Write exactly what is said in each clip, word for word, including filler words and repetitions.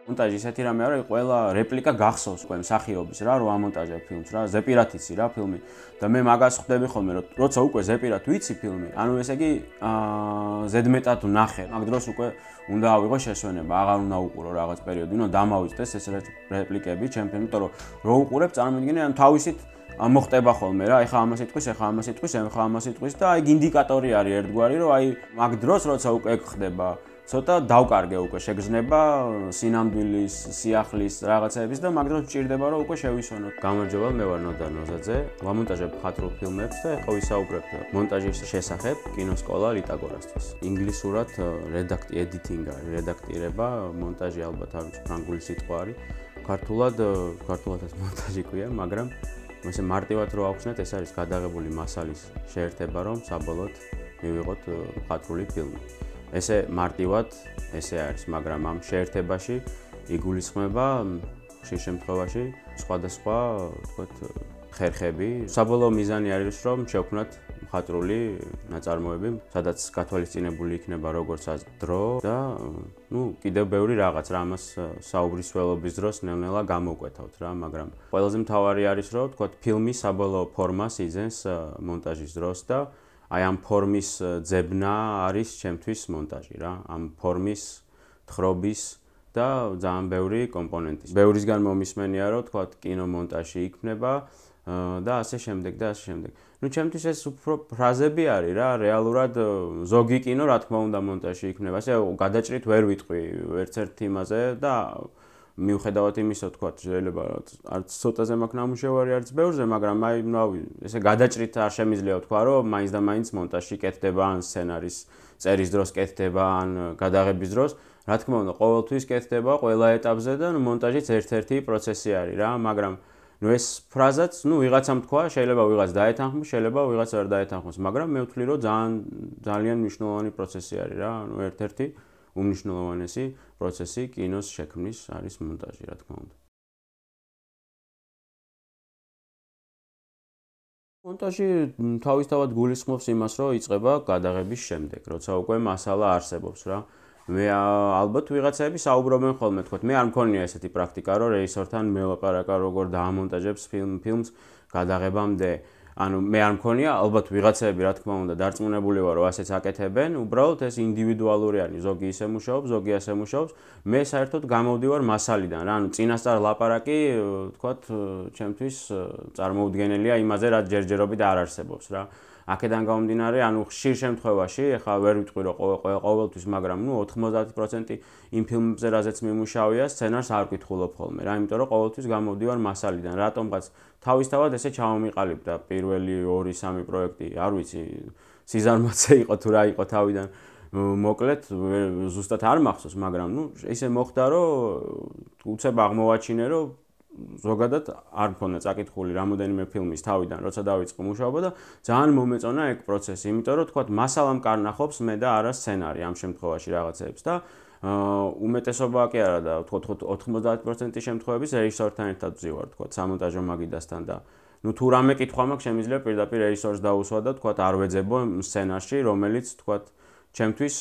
მონტაჟი ისეთი რამე არა, ყველა რეპლიკა გახსოვს უკვე მსახიობის რა, რომ ამონტაჟებ ფილმს რა, ზეპირად იცი რა ფილმი და მე მაგას ხვდები ხოლმე, რომ როცა უკვე ზეპირად ვიცი ფილმი, ანუ ესე იგი აა ზედმეტად ვნახე. მაგ დროს უკვე უნდა ავიღო შესვენება, აღარ უნდა უყურო რაღაც პერიოდი, უნდა დამავიწყდეს ეს რეპლიკები ჩემ ფილმს, იმიტომ რომ რო უყურებ, წარმოვიდგინე, ანუ თავისით მოხდება ხოლმე რა, ეხა ამას იტყვის, ეხა ამას იტყვის, ეხა ამას იტყვის და აი ინდიკატორი არის ერთგვარი, რომ აი მაგ დროს როცა უკვე ეგ ხდება ცოტა დავკარგე უკვე შეგრძნება სინამდვილის, სიახლის რაღაცების და მაგ დროს მჭირდება რომ უკვე შევისვენო. გამარჯობა, მე ვარ ნოდარ ნოზაძე. ვამონტაჟებ მხატვრულ ფილმებს და ახლა ვისაუბრებ მონტაჟის შესახებ კინოსკოლა ლიტაგორასთვის. ინგლისურად redacting, editing არის, რედაქტირება, მონტაჟი ალბათ არ ვიცი, ფრანგული სიტყვა არის. ქართულად, ქართულადაც მონტაჟი ქვია, მაგრამ ესე მარტივად რო ავხსნათ, ეს არის გადაღებული მასალის შეერთება, რომ საბოლოოდ მივიღოთ მხატვრული ფილმი. ესე მარტივად ესე არის, მაგრამ ამ შეერთებაში იგულისხმება ხშირ შემთხვევაში სხვადასხვა, თქვათ, ხერხები. საბოლოო მიზანი არის, რომ შევქმნათ მხატვრული ნაწარმოები, სადაც გათვალისწინებული იქნება როგორც დრო და ნუ კიდევ ბევრი რაღაც რა, ამას საუბრის ველობის დროს ნელ-ნელა გამოვკვეთავთ რა, მაგრამ ყველაზე მთავარი არის, რომ თქვათ, ფილმი საბოლოო ფორმას იძენს მონტაჟის დროს და აი ამ ფორმის ძებნა არის ჩემთვის მონტაჟი რა, ამ ფორმის თხრობის და ძალიან ბევრი კომპონენტის. ბევრისგან მომისმენია, რომ თქვათ, კინომონტაჟი იქნება და ასე შემდეგ და ასე შემდეგ. ნუ ჩემთვის ეს უფრო ფრაზები არის რა, რეალურად ზოგი კინო რა თქმა უნდა მონტაჟი იქნება. ასე გადაჭრით ვერ ვიტყვი ერთ-ერთ იმაზე და მიუხედავად იმისა, თქვათ, შეიძლება არც ცოტაზე მაქვს ნამუშევარი, არც ბევრზე, მაგრამ აი, ნუ ესე გადაჭრით არ შემიძლია თქვა, რომ მაინც და მაინც მონტაჟი კეთდება, ან სცენარის წერის დროს კეთდება, ან გადაღების დროს. რა თქმა უნდა, ყოველთვის კეთდება ყველა ეტაპზე და მონტაჟიც ერთ-ერთი პროცესი არის რა, მაგრამ ნუ ეს ფრაზაც, ნუ ვიღაცამ თქვა, შეიძლება ვიღაც დაეთანხმოს, შეიძლება ვიღაც არ დაეთანხმოს, მაგრამ მე ვთვლი, რომ ძალიან ძალიან მნიშვნელოვანი პროცესი არის რა, ნუ ერთ-ერთი უმნიშვნელოვანესი პროცესი კინოს შექმნის არის მონტაჟი, რა თქმა უნდა. მონტაჟი თავისთავად გულისხმობს იმას, რომ იწყება გადაღების შემდეგ, როცა უკვე მასალა არსებობს რა. მე ალბათ ვიღაცები საუბრობენ ხოლმე, თქვათ, მე არ მქონია ესეთი პრაქტიკა, რომ რეჟისორთან მელაპარაკა როგორ დაამონტაჟებს ფილმს გადაღებამდე. ანუ მე არ მქონია, ალბათ ვიღაცები, რა თქმა უნდა, დარწმუნებული ვარ, რომ ასეც აკეთებენ, უბრალოდ ეს ინდივიდუალური არის, ზოგი ისე მუშაობს, ზოგი ასე მუშაობს. მე საერთოდ გამოვდივარ მასალიდან რა, ანუ წინასწარ ლაპარაკი, თქვათ, ჩემთვის წარმოუდგენელია იმაზე, რაც ჯერჯერობით არ არსებობს რა. აქედან გამომდინარე, ანუ ხშირ შემთხვევაში, ეხლა ვერ ვიტყვი რომ ყოველთვის, მაგრამ ნუ ოთხმოცდაათი პროცენტი იმ ფილმებზე, რაზეც მიმუშავია, სცენარს არ ვკითხულობ ხოლმე რა, იმიტომ რომ ყოველთვის გამოვდივარ მასალიდან. რატომღაც თავისთავად ესე ჩამომიყალიბდა პირველი ორი სამი პროექტი, არ ვიცი, სიზარმაცე იყო თუ რა იყო თავიდან. მოკლედ, ზუსტად არ მახსოვს, მაგრამ ნუ ისე მოხდა, რომ უცებ აღმოვაჩინე, რომ ზოგადად არ მქონდა წაკითხული რამოდენიმე ფილმის თავიდან, როცა დავიწყე მუშაობა და ძალიან მომეწონა ეგ პროცესი, იმიტომ რომ თქვათ, მასალამ კარნახობს მე და არა სცენარი ამ შემთხვევაში რაღაცებს და უმეტესობა კი არა და თქვათ ოთხმოცდაათი პროცენტი შემთხვევების რეჟისორთან ერთად ვზივარ, თქვათ, სამონტაჟო მაგიდასთან და ნუ თუ რამე კითხვა მაქვს, შემიძლია პირდაპირ რეჟისორს დაუსვა და თქვათ, არ ვეძებო სცენარში, რომელიც თქვათ, ჩემთვის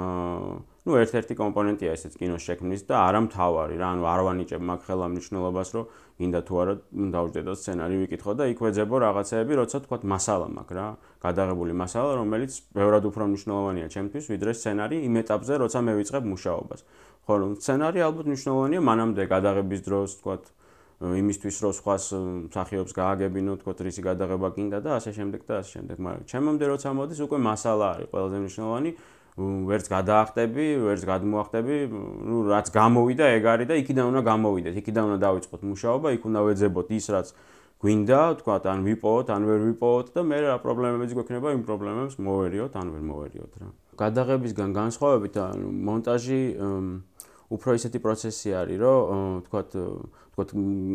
ნუ ერთ-ერთი კომპონენტია ესეც კინოს შექმნის და არა მთავარი რა, ანუ არ ვანიჭებ მაგ ხელა მნიშვნელობას, რომ გინდა თუ არა დავждდე სცენარი ვიკითხო და იქ ვეძებო რაღაცეები, როცა თქვათ მასალა მაქვს რა, გადაღებული მასალა, რომელიც ბევრად უფრო მნიშვნელოვანია ჩემთვის, ვიდრე სცენარი იმ ეტაპზე, როცა მე ვიწყებ მუშაობას. ხო, სცენარი ალბათ მნიშვნელოვანია მანამდე გადაღების დროს, თქვათ, იმისთვის რომ სხვას მსახიობს გააგებინო, თქვათ, რისი გადაღება გინდა და ასე შემდეგ და ასე შემდეგ, მაგრამ ჩემამდე როცა მოდის, უკვე მასალა არის ყველაზე მნიშვნელოვანი. ვერც გადაახტები, ვერც გადმოახტები, ნუ რაც გამოვიდა, ეგ არის და იქიდან უნდა გამოვიდეთ, იქიდან უნდა დავიწყოთ მუშაობა, იქ უნდა ვეძებოთ ის, რაც გვინდა, თქვათ, ან ვიპოვოთ, ან ვერ ვიპოვოთ და მე რა პრობლემებიც გვექნება, იმ პრობლემებს მოვერიოთ, ან ვერ მოვერიოთ რა. გადაღებისგან განსხვავებით, ანუ მონტაჟი უფრო ისეთი პროცესი არის, რომ თქვათ, თქვათ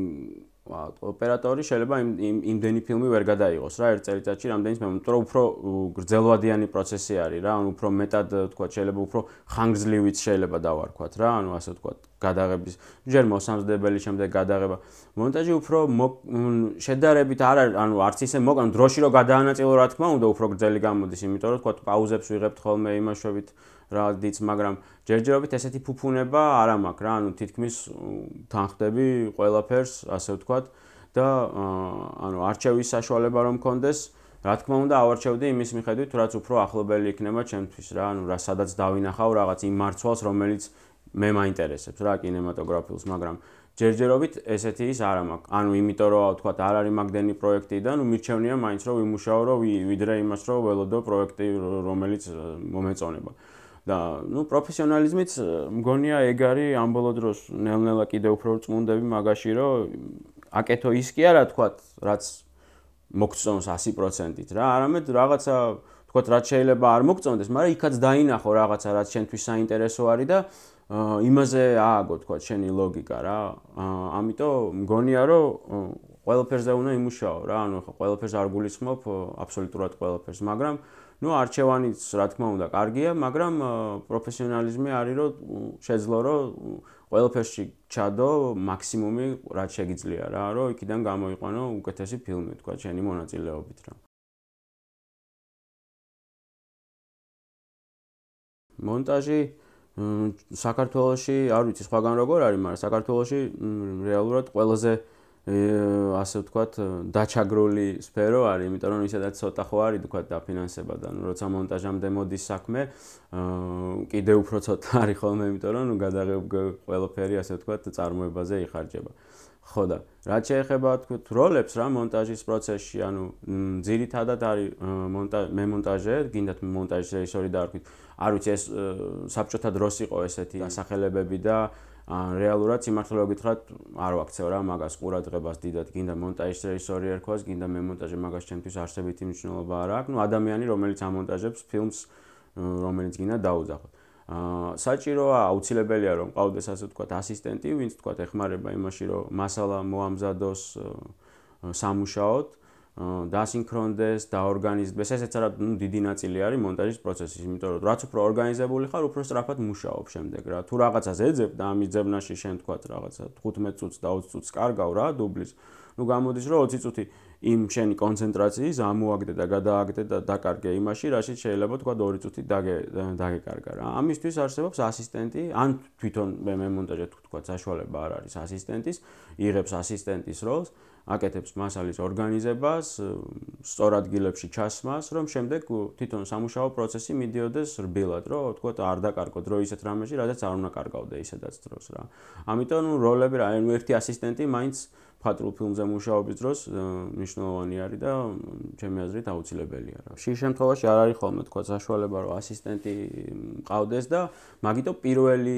ოპერატორი შეიძლება იმდენი ფილმი ვერ გადაიღოს რა ერთ წელიწადში რამდენის მე იმიტომ რომ უფრო გრძელვადიანი პროცესი არის რა ანუ უფრო მეტად თქვა შეიძლება უფრო ხანგრძლივიც შეიძლება დავარქვათ რა ანუ ასე თქვა გადაღების ჯერ მოსამზადებელი შემდეგ გადაღება მონტაჟი უფრო შედარებით არ არის ანუ არც ისე მოკან დროში რო გადაანაწილო რა თქმა უნდა უფრო გრძელი გამოდის იმიტომ რომ თქვა პაუზებს ვიღებთ ხოლმე იმაშვებით რადიც მაგრამ ჯერჯერობით ესეთი ფუფუნება არ მაქვს რა ანუ თითქმის თანხდები ყველაფერს ასე ვთქვათ და ანუ არჩევის საშუალება რომ მქონდეს რა თქმა უნდა ავარჩევდი იმის მიხედვით რაც უფრო ახლობელი იქნება ჩემთვის რა ანუ რა სადაც დავინახავ რაღაც იმ მარცვალს რომელიც მე მაინტერესებს რა კინემატოგრაფიულს მაგრამ ჯერჯერობით ესეთი ის არ მაქვს ანუ იმიტომ რომ ვთქვათ არ არის მაგდენი პროექტი და ნუ მირჩევნია მაინც რომ ვიმუშაო რომ ვიდრე იმას რომ ველოდო პროექტი რომელიც მომეწონება და ნუ პროფესიონალიზმიც მგონია ეგ არის ამ ბოლო დროს ნელ-ნელა კიდევ უფრო წმუნდები მაგაში რომ აკეთო ის კი არა თქვათ რაც მოგწონს ასი პროცენტით რა არამედ რაღაცა თქვათ რაც შეიძლება არ მოგწონდეს მაგრამ იქაც დაინახო რაღაცა რაც შენთვის საინტერესო არის და იმაზე ააგო თქვათ შენი ლოგიკა რა ამიტომ მგონია რომ ყველაფერზე უნდა იმუშაო რა ანუ ხო ყველაფერს არ გულისხმობ აბსოლუტურად ყველაფერს მაგრამ ნუ არჩევანიც რა თქმა უნდა კარგია მაგრამ პროფესიონალიზმი არის რომ შეძლო რომ ყველაფერში ჩადო მაქსიმუმი რაც შეგიძლია რა რომ იქიდან გამოიყვანო უკეთესი ფილმი თქვა შენი მონაწილეობით რა მონტაჟი საქართველოში არ ვიცი სხვაგან როგორ არის მაგრამ საქართველოში რეალურად ყველაზე ასე ვთქვათ დაჩაგრული სფერო არის იმიტომ რომ ისედაც ცოტა ხო არის თქვათ დაფინანსება და ნუ როცა მონტაჟამდე მოდის საქმე კიდევ უფრო ცოტა არის ხოლმე იმიტომ რომ ნუ გადაღება ყველაფერი ასე ვთქვათ წარმოებაზე იხარჯება ხო და რაც შეეხება თქვათ როლებს რა მონტაჟის პროცესში ანუ ძირითადად არის მე მონტაჟე გინდათ მონტაჟის რეჟისორი დაარქვით არ ვიცი ეს საბჭოთა დროს იყო ესეთი დასახელებები და რეალურად სიმართლე გითხრათ არ ვაქცევ რა მაგას ყურადღებას დიდად გინდა მონტაჟის რეჟისორი ერქვას გინდა მე მონტაჟე მაგას ჩემთვის არსებითი მნიშვნელობა არ აქვს ნუ ადამიანი რომელიც ამონტაჟებს ფილმს რომელიც გინდა დაუძახოთ საჭიროა აუცილებელია რომ ყავდეს ასე ვთქვათ ასისტენტი ვინც ვთქვათ ეხმარება იმაში რომ მასალა მოამზადოს სამუშაოდ დასინქრონდეს, დაორგანიზდეს, ესეც არა დიდი ნაწილი არის მონტაჟის პროცესის, იმიტომ რომ რაც უფრო ორგანიზებული ხარ, უფრო სწრაფად მუშაობ შემდეგ რა. თუ რაღაცას ეძებ და ამის ძებნაში შენ თქვათ რაღაცა თხუთმეტ წუთს და ოცი წუთს კარგავ რა დუბლის. ნუ გამოდის რომ ოცი წუთი იმ შენი კონცენტრაციის ამოაგდე და გადააგდე და დაკარგე იმაში, რაშიც შეიძლება თქვა ორი წუთი დაგეკარგა რა. ამისთვის არსებობს ასისტენტი, ან თვითონ მე მონტაჟად თქვა საშუალება არ არის ასისტენტის, იღებს ასისტენტის როლს. აკეთებს მასალის ორგანიზებას, სწორ ადგილებში ჩასმას, რომ შემდეგ თვითონ სამუშაო პროცესი მიდიოდეს რბილად, რომ თქვა არ დაკარგო დრო ისეთ რამეში, რადგან არ უნდა კარგავდე ისედაც დროს რა. ამიტომ ნუ როლები რა, ანუ ერთი ასისტენტი მაინც ფატრულ ფილმზე მუშაობის დროს მნიშვნელოვანი არის და ჩემი აზრით აუცილებელია რა. შიგ შემთხვევაში არ არის ხოლმე თქვა საშუალება რომ ასისტენტი მყავდეს და მაგიტო პირველი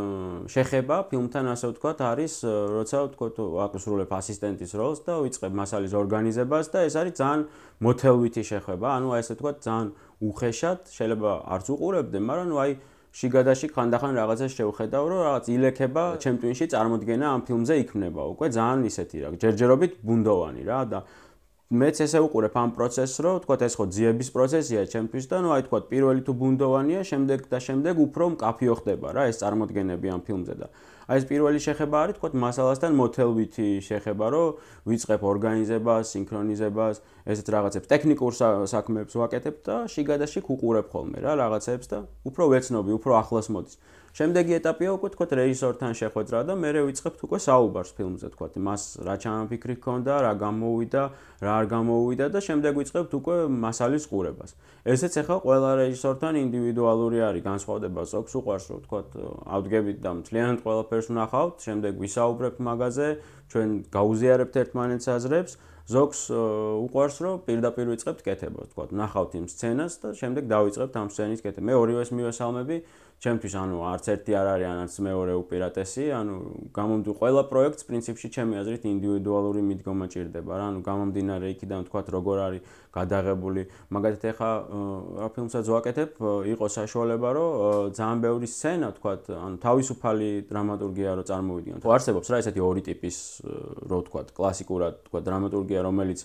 შეხება ფილმთან ასე ვთქვათ არის როცა ვთქვათ აკუსრულებ ასისტენტის როლს და ვიწყებ მასალის ორგანიზებას და ეს არის ძალიან მოთელვითი შეხება, ანუ აი ესე ვთქვათ ძალიან უხეშად, შეიძლება არც უყურებდე, მაგრამ ნუ აი შიგადაში ხანდახან რაღაცას შევხედავ, რომ რაღაც ილექება ჩემ ტვინში წარმოდგენა ამ ფილმზე იქმნება. უკვე ძალიან ისეთი რა, ჯერჯერობით ბუნდოვანი რა და მეც ესე უყურებ ამ პროცესს, რომ თქვათ ეს ხო ძიების პროცესია ჩემთვის და ნუ აი თქვათ პირველი თუ ბუნდოვანია, შემდეგ და შემდეგ უფრო მკაფიო ხდება რა ეს წარმოდგენები ამ ფილმზე და აი ეს პირველი შეხება არის თქვათ მასალასთან მოთელვითი შეხება, რომ ვიწყებ ორგანიზებას, სინქრონიზებას, ესეთ რაღაცებს, ტექნიკურ საქმეებს ვაკეთებ და შიგადაში ვუყურებ ხოლმე რა რაღაცებს და უფრო ვეცნობი, უფრო ახლოს მოდის. შემდეგი ეტაპია უკვე თქვათ რეჟისორთან შეხვედრა და მე ვიწყებთ უკვე საუბარს ფილმზე თქვათ მას რა ჩამაფიქრი ჰქონდა, რა გამოუვიდა, რა არ გამოუვიდა და შემდეგ ვიწყებთ უკვე მასალის ყურებას. ესეც ახლა ყველა რეჟისორთან ინდივიდუალური არის განსხვავდება, ზოგს უყვარს რომ თქვათ ავდგებით და მთლიანად ყველაფერს ვნახავთ, შემდეგ ვისაუბრებთ მაგაზე, ჩვენ გაუზიარებთ ერთმანეთს აზრებს, ზოგს უყვარს რომ პირდაპირ ვიწყებთ კეთებას, თქვათ ვნახავთ იმ სცენას და შემდეგ დავიწყებთ ამ სცენის კეთება. მე ორივეს მივესალმები ჩემთვის ანუ არც ერთი არ არის ანაც მეორე უპირატესი, ანუ გამომდინარე ყველა პროექტს პრინციპში ჩემი აზრით ინდივიდუალური მიდგომა ჭირდება რა, ანუ გამომდინარე იქიდან თქვათ როგორ არის გადაღებული, მაგალითად ეხა რა ფილმსაც ვაკეთებ, იყო საშუალება რომ ძალიან ბევრი სცენა თქვათ, ანუ თავისუფალი დრამატურგია რო წარმოვიდგინოთ. ხო არსებობს რა ესეთი ორი ტიპის რო თქვათ კლასიკურად თქვათ დრამატურგია, რომელიც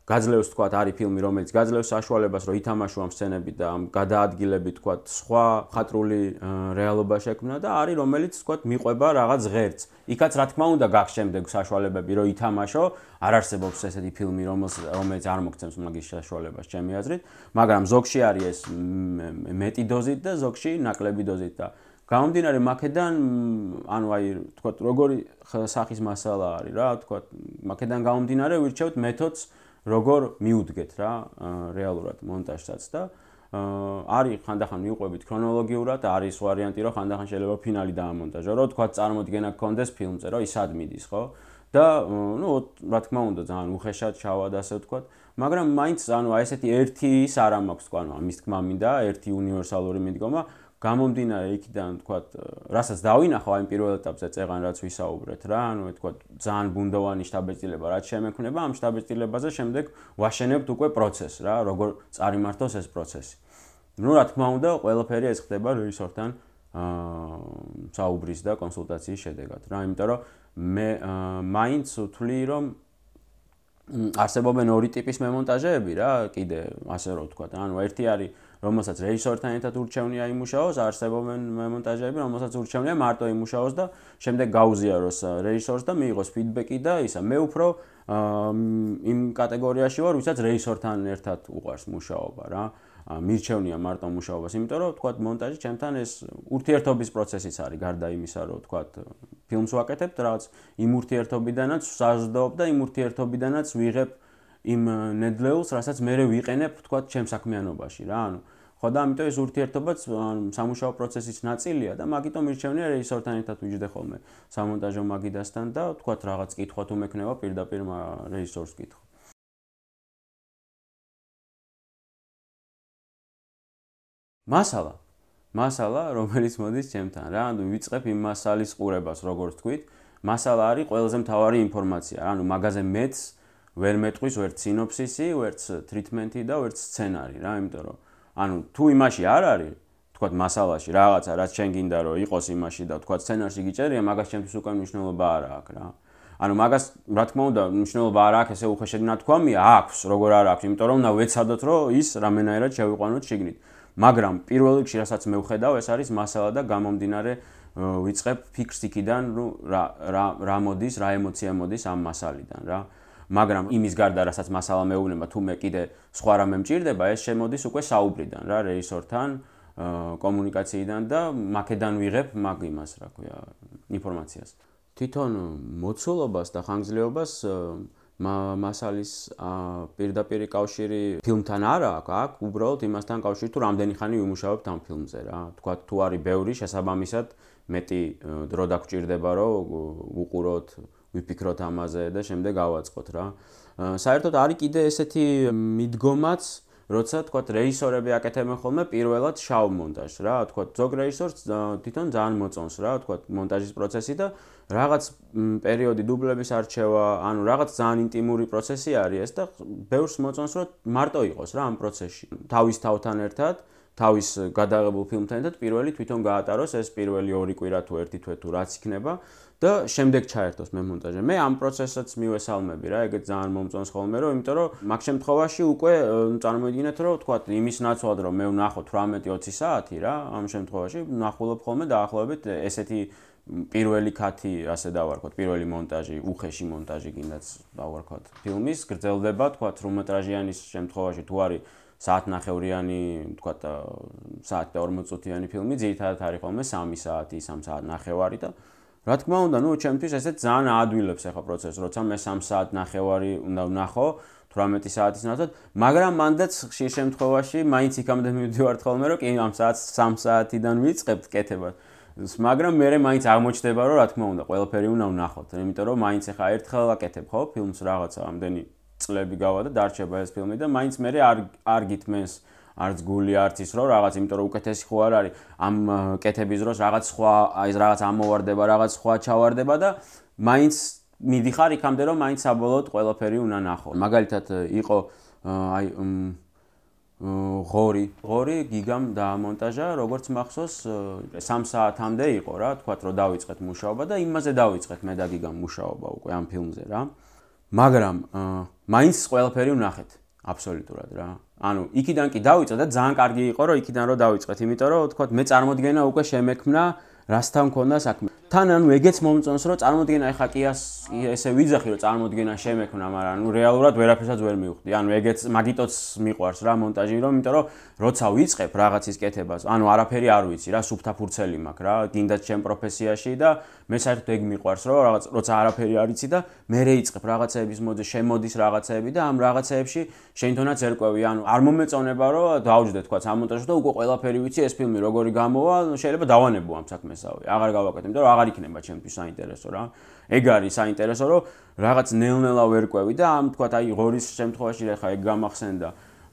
გაძლევს თქვა არის ფილმი, რომელიც გაძლევს საშუალებას, რომ ითამაშო ამ სცენები და ამ გადაადგილები თქვა სხვა ხატრული რეალობა შექმნა და არის რომელიც თქვა მიყვება რაღაც ღერც. იქაც რა თქმა უნდა გაქვს შემდეგ საშუალებები, რომ ითამაშო, არ არსებობს ესეთი ფილმი, რომელიც არ მოგცემს მაგის საშუალებას, ჩემი აზრით, მაგრამ ზოგში არის ეს მეტი დოზით და ზოგში ნაკლები დოზით და გამომდინარე მაქედან, ანუ აი, თქვა, როგორი სახის მასალა არის რა, თქვა, მაქედან გამომდინარე ვირჩევთ მეთოდს, როგორ მიუდგეთ რა, რეალურად მონტაჟსაც და არის ხანდახან მივყვებით ქრონოლოგიურად, არის ვარიანტი, რომ ხანდახან შეიძლება ფინალი დაამონტაჟო, რომ თქვა, წარმოდგენა გქონდეს ფილმზე, რომ ის სად მიდის, ხო? და, ну, რა თქმა უნდა, ძალიან უხეშად ჩავად ასე ვთქვათ, მაგრამ მაინც, ანუ აი ესეთი ერთი ის არ მაქვს, თქვა, ანუ ამის თქმა მინდა, ერთი უნივერსალური მიდგომა გამომდინარე იქიდან თქვათ, რასაც დავინახავ აი პირველ ეტაპზე წეღან რაც ვისაუბრეთ რა, ანუ თქვათ ძალიან ბუნდოვანი შტაბ-ბეჭდილება რაც შემექნება, ამ შტაბ-ბეჭდილებაზე შემდეგ ვაშენებთ უკვე პროცესს რა, როგორ წარიმართოს ეს პროცესი. Ну, რა თქმა უნდა, ყველაფერი ეს ხდება რეჟისორთან აა საუბრის და კონსულტაციის შედეგად რა, იმიტომ რომ მე მაინც ვთვლი რომ არსებობენ ორი ტიპის მემონტაჟეები რა, კიდე ასე რომ ვთქვათ, ანუ ერთი არის რომელსაც რეჟისორთან ერთად ურჩევნია იმუშაოს, არსებობენ მემონტაჟეები, რომელსაც ურჩევნია მარტო იმუშაოს და შემდეგ გაუზიაროს რეჟისორს და მიიღოს ფიდბექი და ისა. მე უფრო იმ კატეგორიაში ვარ, ვისაც რეჟისორთან ერთად უყვარს მუშაობა რა. მირჩევნია მარტო მუშაობას, იმიტომ რომ თქვათ მონტაჟი ჩემთან ეს ურთიერთობის პროცესიც არის, გარდა იმისა, რომ თქვათ ფილმს ვაკეთებთ, რაღაც იმ ურთიერთობიდანაც ვსაზრდოობ და იმ ურთიერთობიდანაც ვიღებ იმ ნედლეულს, რასაც მე ვიყენებ, თქვათ, ჩემ საქმიანობაში რა, ანუ ხო და ამიტომ ეს ურთიერთობაც სამუშაო პროცესის ნაწილია და მაგიტომ მირჩევნია რეჟისორთან ერთად ვიჯდე ხოლმე სამონტაჟო მაგიდასთან და თქვათ რაღაც კითხვა თუ მექნება პირდაპირ რეჟისორს კითხო. მასალა, მასალა, რომელიც მოდის ჩემთან რა, ანუ ვიწყებ იმ მასალის ყურებას, როგორც თქვით, მასალა არის ყველაზე მთავარი ინფორმაცია, ანუ მაგაზე მეც ვერ მეტყვის ვერც სინოფსისი, ვერც ტრიტმენტი და ვერც სცენარი რა, იმიტომ რომ ანუ თუ იმაში არ არის, თქვათ მასალაში რაღაცა, რაც შენ გინდა რომ იყოს იმაში და თქვათ სცენარში გიჭერია, მაგას ჩემთვის უკვე მნიშვნელობა არ აქვს რა. ანუ მაგას რა თქმა უნდა მნიშვნელობა არ აქვს, ესე უხეშად ნათქვამია, აქვს, როგორ არ აქვს, იმიტომ რომ უნდა ვეცადოთ რომ ის რამენაირად შევიყვანოთ შიგნით. მაგრამ პირველ რიგში რასაც მე ვხედავ, ეს არის მასალა და გამომდინარე ვიწყებ ფიქრს იქიდან, ნუ რა რა რა მოდის, რა ემოცია მოდის ამ მასალიდან რა. მაგრამ იმის გარდა რასაც მასალა მეუბნება, თუ მე კიდე სხვა რამე მჭირდება, ეს შემოდის უკვე საუბრიდან რა, რეჟისორთან, კომუნიკაციიდან და მაქედან ვიღებ მაგ იმას, რა ქვია, ინფორმაციას. თვითონ მოცულობას და ხანგრძლივობას მასალის პირდაპირი კავშირი ფილმთან არა აქვს, აქ უბრალოდ იმასთან კავშირი თუ რამდენი ხანი ვიმუშავებთ ამ ფილმზე რა. თქვა თუ არის ბევრი, შესაბამისად მეტი დრო დაგჭირდება, რომ უყუროთ, ვიფიქროთ ამაზე და შემდეგ ავაწყოთ რა. საერთოდ არის კიდე ესეთი მიდგომაც, როცა თქვა რეჟისორები აკეთებენ ხოლმე პირველად შავ მონტაჟს რა, თქვა ზოგ რეჟისორს თვითონ ძალიან მოწონს რა, თქვა მონტაჟის პროცესი და რაღაც პერიოდი დუბლების არჩევა, ანუ რაღაც ძალიან ინტიმური პროცესი არის ეს და ბევრს მოწონს რომ მარტო იყოს რა ამ პროცესში. თავის თავთან ერთად, თავის გადაღებულ ფილმთან ერთად პირველი თვითონ გაატაროს ეს პირველი ორი კვირა თუ ერთი თვე თუ რაც იქნება და შემდეგ ჩაერთოს მემონტაჟე. მე ამ პროცესსაც მივესალმები რა, ეგეც ძალიან მომწონს ხოლმე რომ, იმიტომ რომ მაგ შემთხვევაში უკვე წარმოვიდგინეთ რომ თქვა იმის ნაცვლად რომ მე ვნახო თვრამეტი ოცი საათი რა, ამ შემთხვევაში ვნახულობ ხოლმე დაახლოებით ესეთი პირველი ქათი, ასე დავარქვათ, პირველი მონტაჟი, უხეში მონტაჟი გინდაც დავარქვათ. ფილმის გრძელდება თქვა ხრუმეტრაჟიანის შემთხვევაში თუ არის საათნახევრიანი, თქვა საათი და ორმოცი წუთიანი ფილმი, ძირითადად არის ხოლმე სამი საათი, სამი საათნახევარი და რა თქმა უნდა, ნუ ჩემთვის ესეც ძალიან აადვილებს ახლა პროცესს, როცა მე სამი საათნახევარი უნდა ვნახო თვრამეტი საათის ნაცვლად, მაგრამ მანდაც ხშირ შემთხვევაში მაინც იქამდე მივდივართ ხოლმე, რომ კი ამ საათს სამი საათიდან ვიწყებთ კეთებას. მაგრამ მე მაინც აღმოჩნდება, რომ რა თქმა უნდა, ყველაფერი უნდა ვნახოთ, იმიტომ რომ მაინც ახლა ერთხელ აკეთებ ხო ფილმს რაღაცა ამდენი წლები გავა და დარჩება ეს ფილმი და მაინც მე არ არ გითმენს არც გული არც ის რომ რაღაც, იმიტომ რომ უკეთესი ხო არ არის ამ კეთების დროს რაღაც სხვა აი რაღაც ამოვარდება, რაღაც სხვა ჩავარდება და მაინც მიდიხარ იქამდე რომ მაინც საბოლოოდ ყველაფერი უნდა ნახო. მაგალითად იყო აი ღორი, ღორი გიგამ დაამონტაჟა, როგორც მახსოვს, სამი საათამდე იყო რა, თქვათ რომ დავიწყეთ მუშაობა და იმაზე დავიწყეთ მე და გიგამ მუშაობა უკვე ამ ფილმზე რა. მაგრამ მაინც ყველაფერი ვნახეთ აბსოლუტურად რა. ანუ იქიდან კი დავიწყეთ და ძალიან კარგი იყო რომ იქიდან რომ დავიწყეთ, იმიტომ რომ თქვა მე წარმოდგენა უკვე შემექმნა რასთან მქონდა საქმე. თან ანუ ეგეც მომწონს რომ წარმოდგენა ეხა კი ესე ვიძახი რომ წარმოდგენა შემექმნა, მაგრამ ანუ რეალურად ვერაფერსაც ვერ მივხვდი. ანუ ეგეც მაგიტოც მიყვარს რა მონტაჟი, რომ იმიტომ რომ როცა ვიწყებ რაღაცის კეთებას, ანუ არაფერი არ ვიცი რა, სუფთა ფურცელი მაქვს რა, გინდათ ჩემ პროფესიაში და მე საერთოდ ეგ მიყვარს რომ რაღაც როცა არაფერი არ იცი და მე რეიწყებ რაღაცეების მოძე შემოდის რაღაცეები და ამ რაღაცეებში შენ თონაც ერკვევი, ანუ არ მომეწონება რომ დავჯდე თქვა სამონტაჟო და უკვე ყველაფერი ვიცი ეს ფილმი როგორი გამოვა, შეიძლება დავანებო ამ საქმესავე. აღარ გავაკეთებ, იმიტომ რომ აღარ იქნება ჩემთვის საინტერესო რა. ეგ არის საინტერესო რომ რაღაც ნელ-ნელა ვერკვევი და ამ თქვა აი ღორის შემთხვევაში ხა ეგ გამახსენდა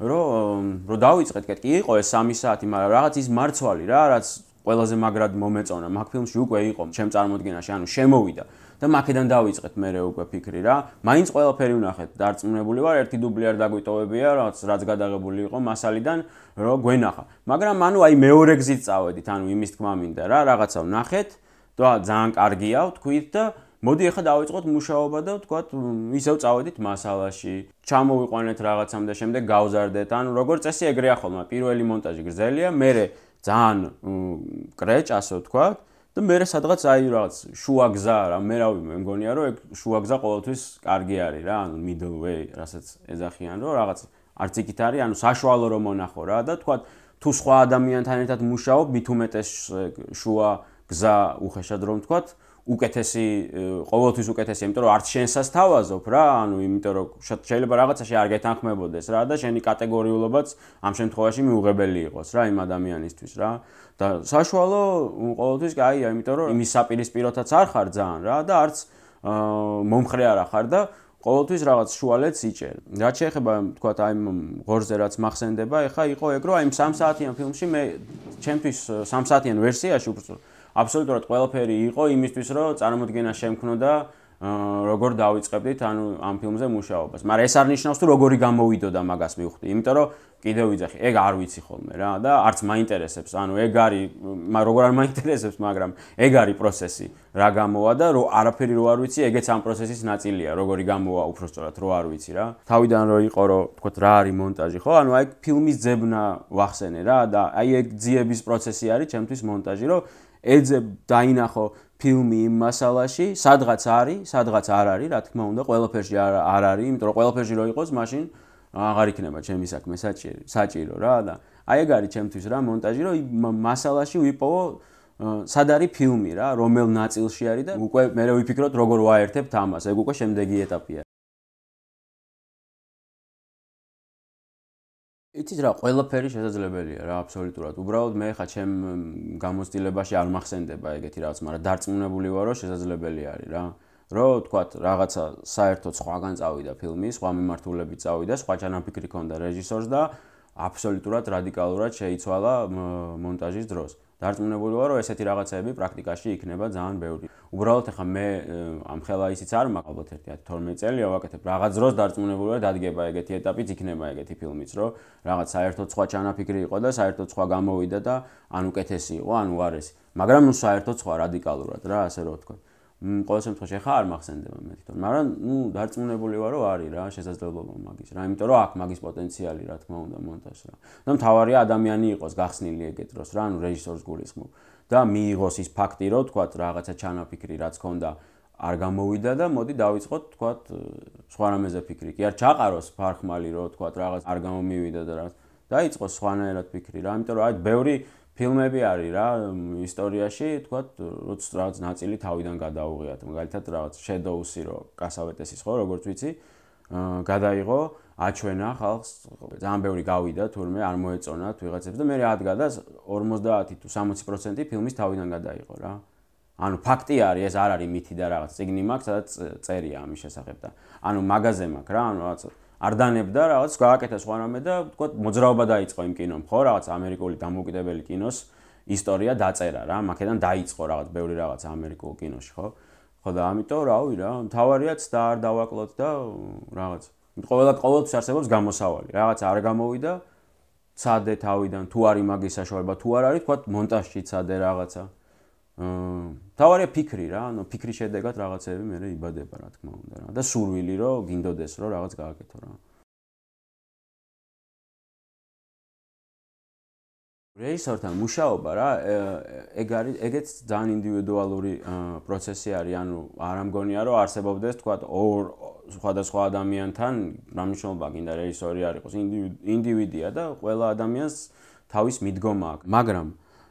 რომ რომ დავიწყეთ კეთკი იყო ეს სამი საათი, მაგრამ რაღაც ის მარცვალი რა, რაც ყველაზე მაგრად მომეწონა მაგ ფილმში უკვე იყო ჩემ წარმოდგენაში, ანუ შემოვიდა და მაქედან დავიწყეთ მე უკვე ფიქრი რა. მაინც ყველაფერი ვნახეთ, დარწმუნებული ვარ, ერთი დუბლი არ დაგვიტოვებია, რაც რაც გადაღებული იყო მასალიდან, რომ გვენახა. მაგრამ ანუ აი მეორე გზით წავედით, ანუ იმის თქმა მინდა რა, რაღაცა ვნახეთ და ძალიან კარგია ვთქვით და მოდი ახლა დავიწყოთ მუშაობა და ვთქვათ ისევ წავედით მასალაში. ჩამოვიყვანეთ რაღაცამ და შემდეგ გავზარდეთ. ანუ როგორც წესი ეგრეა ხოლმე, პირველი მონტაჟი გრძელია, მერე ძალიან კრეჭ, ასე ვთქვათ და მერე სადღაც აი რაღაც შუა გზა რა, მე რავი, მე მგონია რომ ეგ შუა გზა ყოველთვის კარგი არის რა, ანუ middle way, რასაც ეძახიან რომ რაღაც არც იქით არის, ანუ საშუალო რომ მონახო რა და ვთქვათ თუ სხვა ადამიანთან ერთად მუშაობ, მით უმეტეს შუა გზა უხეშად რომ ვთქვათ უკეთესი ყოველთვის უკეთესია, იმიტომ რომ არც შენსაც თავაზობ რა, ანუ იმიტომ რომ შეიძლება რაღაცაში არ გეთანხმებოდეს რა და შენი კატეგორიულობაც ამ შემთხვევაში მიუღებელი იყოს რა იმ ადამიანისთვის რა. და საშუალო ყოველთვის კაია, იმიტომ რომ იმის საპირისპიროთაც არ ხარ ძალიან რა და არც მომხრე არ ხარ და ყოველთვის რაღაც შუალედს იჭერ. რაც შეეხება თქვა აი ღორზე რაც მახსენდება, ეხა იყო ეგ რომ აი სამ საათიან ფილმში მე ჩემთვის სამ საათიან ვერსიაში უბრალოდ აბსოლუტურად ყველაფერი იყო იმისთვის რომ წარმოდგენა შემქნო და როგორ დავიწყებდით ანუ ამ ფილმზე მუშაობას. მაგრამ ეს არ ნიშნავს თუ როგორი გამოვიდოდა მაგას მივხვდი, იმიტომ რომ კიდევ ვიძახი, ეგ არ ვიცი ხოლმე რა და არც მაინტერესებს, ანუ ეგ არის, როგორ არ მაინტერესებს, მაგრამ ეგ არის პროცესი, რა გამოვა და რო არაფერი რო არ ვიცი, ეგეც ამ პროცესის ნაწილია, როგორი გამოვა უბრალოდ რო არ ვიცი რა. თავიდან რო იყო რომ თქო რა არის მონტაჟი, ხო? ანუ აი ფილმის ძებნა ვახსენე რა და აი ეგ ძიების პროცესი არის ჩემთვის მონტაჟი, რომ ეძებ დაინახო ფილმი იმ მასალაში, სადღაც არის, სადღაც არ არის, რა თქმა უნდა, ყველაფერში არ არ არის, იმიტომ რომ ყველაფერში რო იყოს, მაშინ აღარ იქნება ჩემი საქმე საჭირო, საჭირო რა და აი ეგ არის ჩემთვის რა მონტაჟი, რომ მასალაში ვიპოვო სად არის ფილმი რა, რომელ ნაწილში არის და უკვე მე ვიფიქროთ როგორ ვაერთებთ ამას, ეგ უკვე შემდეგი ეტაპია. იცით რა, ყველაფერი შესაძლებელია რა, აბსოლუტურად. უბრალოდ მე ხა ჩემ გამოცდილებაში არ მახსენდება ეგეთი რაღაც, მაგრამ დარწმუნებული ვარ, რომ შესაძლებელი არის რა. რომ თქვათ რაღაცა საერთოდ სხვაგან წავიდა ფილმი, სხვა მიმართულებით წავიდა, სხვა ჩანაფიქრი ჰქონდა რეჟისორს და აბსოლუტურად რადიკალურად შეიცვალა მონტაჟის დროს. დარწმუნებული ვარ, რომ ესეთი რაღაცები პრაქტიკაში იქნება ძალიან ბევრი. უბრალოდ ახლა მე ამ ხელა ისიც არ მაქვს, ალბათ ერთი თორმეტ წელია ვაკეთებ რაღაც დროს დარწმუნებული ვარ, დადგება ეგეთი ეტაპიც, იქნება ეგეთი ფილმიც, რომ რაღაც საერთოდ სხვა ჩანაფიქრი იყო და საერთოდ სხვა გამოვიდა და ან უკეთესი იყო, ან უარესი. მაგრამ ნუ საერთოდ სხვა რადიკალურად რა, ასე რომ ვთქვა. ყოველ შემთხვევაში ახლა არ მახსენდება მე თვითონ, მაგრამ ნუ დარწმუნებული ვარ, რომ არის რა შესაძლებლობა მაგის რა, იმიტომ რომ აქ მაგის პოტენციალი რა თქმა უნდა მონტაჟს რა. და მთავარია ადამიანი იყოს გახსნილი ეგეთ დროს რა, ანუ რეჟისორს გულისხმობ. და მიიღოს ის ფაქტი, რომ თქვათ რაღაცა ჩანაფიქრი რაც ქონდა არ გამოვიდა და მოდი დავიწყოთ თქვათ სხვა რამეზე ფიქრი. კი არ ჩაყაროს ფარხმალი, რომ თქვათ რაღაც არ გამომივიდა და რა. დაიწყოს სხვანაირად ფიქრი რა, იმიტომ რომ აი ბევრი ფილმები არის რა ისტორიაში, თქვათ, როც რაღაც ნაწილი თავიდან გადაუღიათ. მაგალითად, რაღაც Shadows-ი რო კასავეტესის ხო, როგორც ვიცი, გადაიღო, აჩვენა ხალხს, ძალიან ბევრი გავიდა, თურმე არ მოეწონათ ვიღაცებს და მე რადგა და ორმოცდაათი თუ სამოცი პროცენტი ფილმის თავიდან გადაიღო რა. ანუ ფაქტი არის, ეს არ არის მითი და რაღაც წიგნი მაქვს, სადაც წერია ამის შესახებ და ანუ მაღაზე მაქვს რა, ანუ რაღაც არ დანებდა რაღაც გააკეთა სხვა რამე და თქვათ მოძრაობა დაიწყო იმ კინომ, ხო, რაღაც ამერიკული დამოუკიდებელი კინოს ისტორია დაწერა რა, მაქედან დაიწყო რაღაც ბევრი რაღაც ამერიკულ კინოში, ხო? ხო და ამიტომ რავი რა, მთავარიაც და არ დავაკლოთ და რაღაც ყველა ყოველთვის არსებობს გამოსავალი, რაღაც არ გამოვიდა, ცადე თავიდან, თუ არის მაგის საშუალება, თუ არ არის, თქვათ მონტაჟში ცადე რაღაცა. თავარია ფიქრი რა, ანუ ფიქრის შედეგად რაღაცები მე იბადება რა თქმა უნდა რა და სურვილი რომ გინდოდეს რომ რაღაც გააკეთო რა. რეჟისორთან მუშაობა რა, ეგ არის ეგეც ძალიან ინდივიდუალური პროცესი არის, ანუ არ ამგონია რომ არსებობდეს თქვა ორ სხვადასხვა ადამიანთან რა მნიშვნელობა გინდა რეჟისორი არ იყოს, ინდივიდია და ყველა ადამიანს თავის მიდგომა აქვს, მაგრამ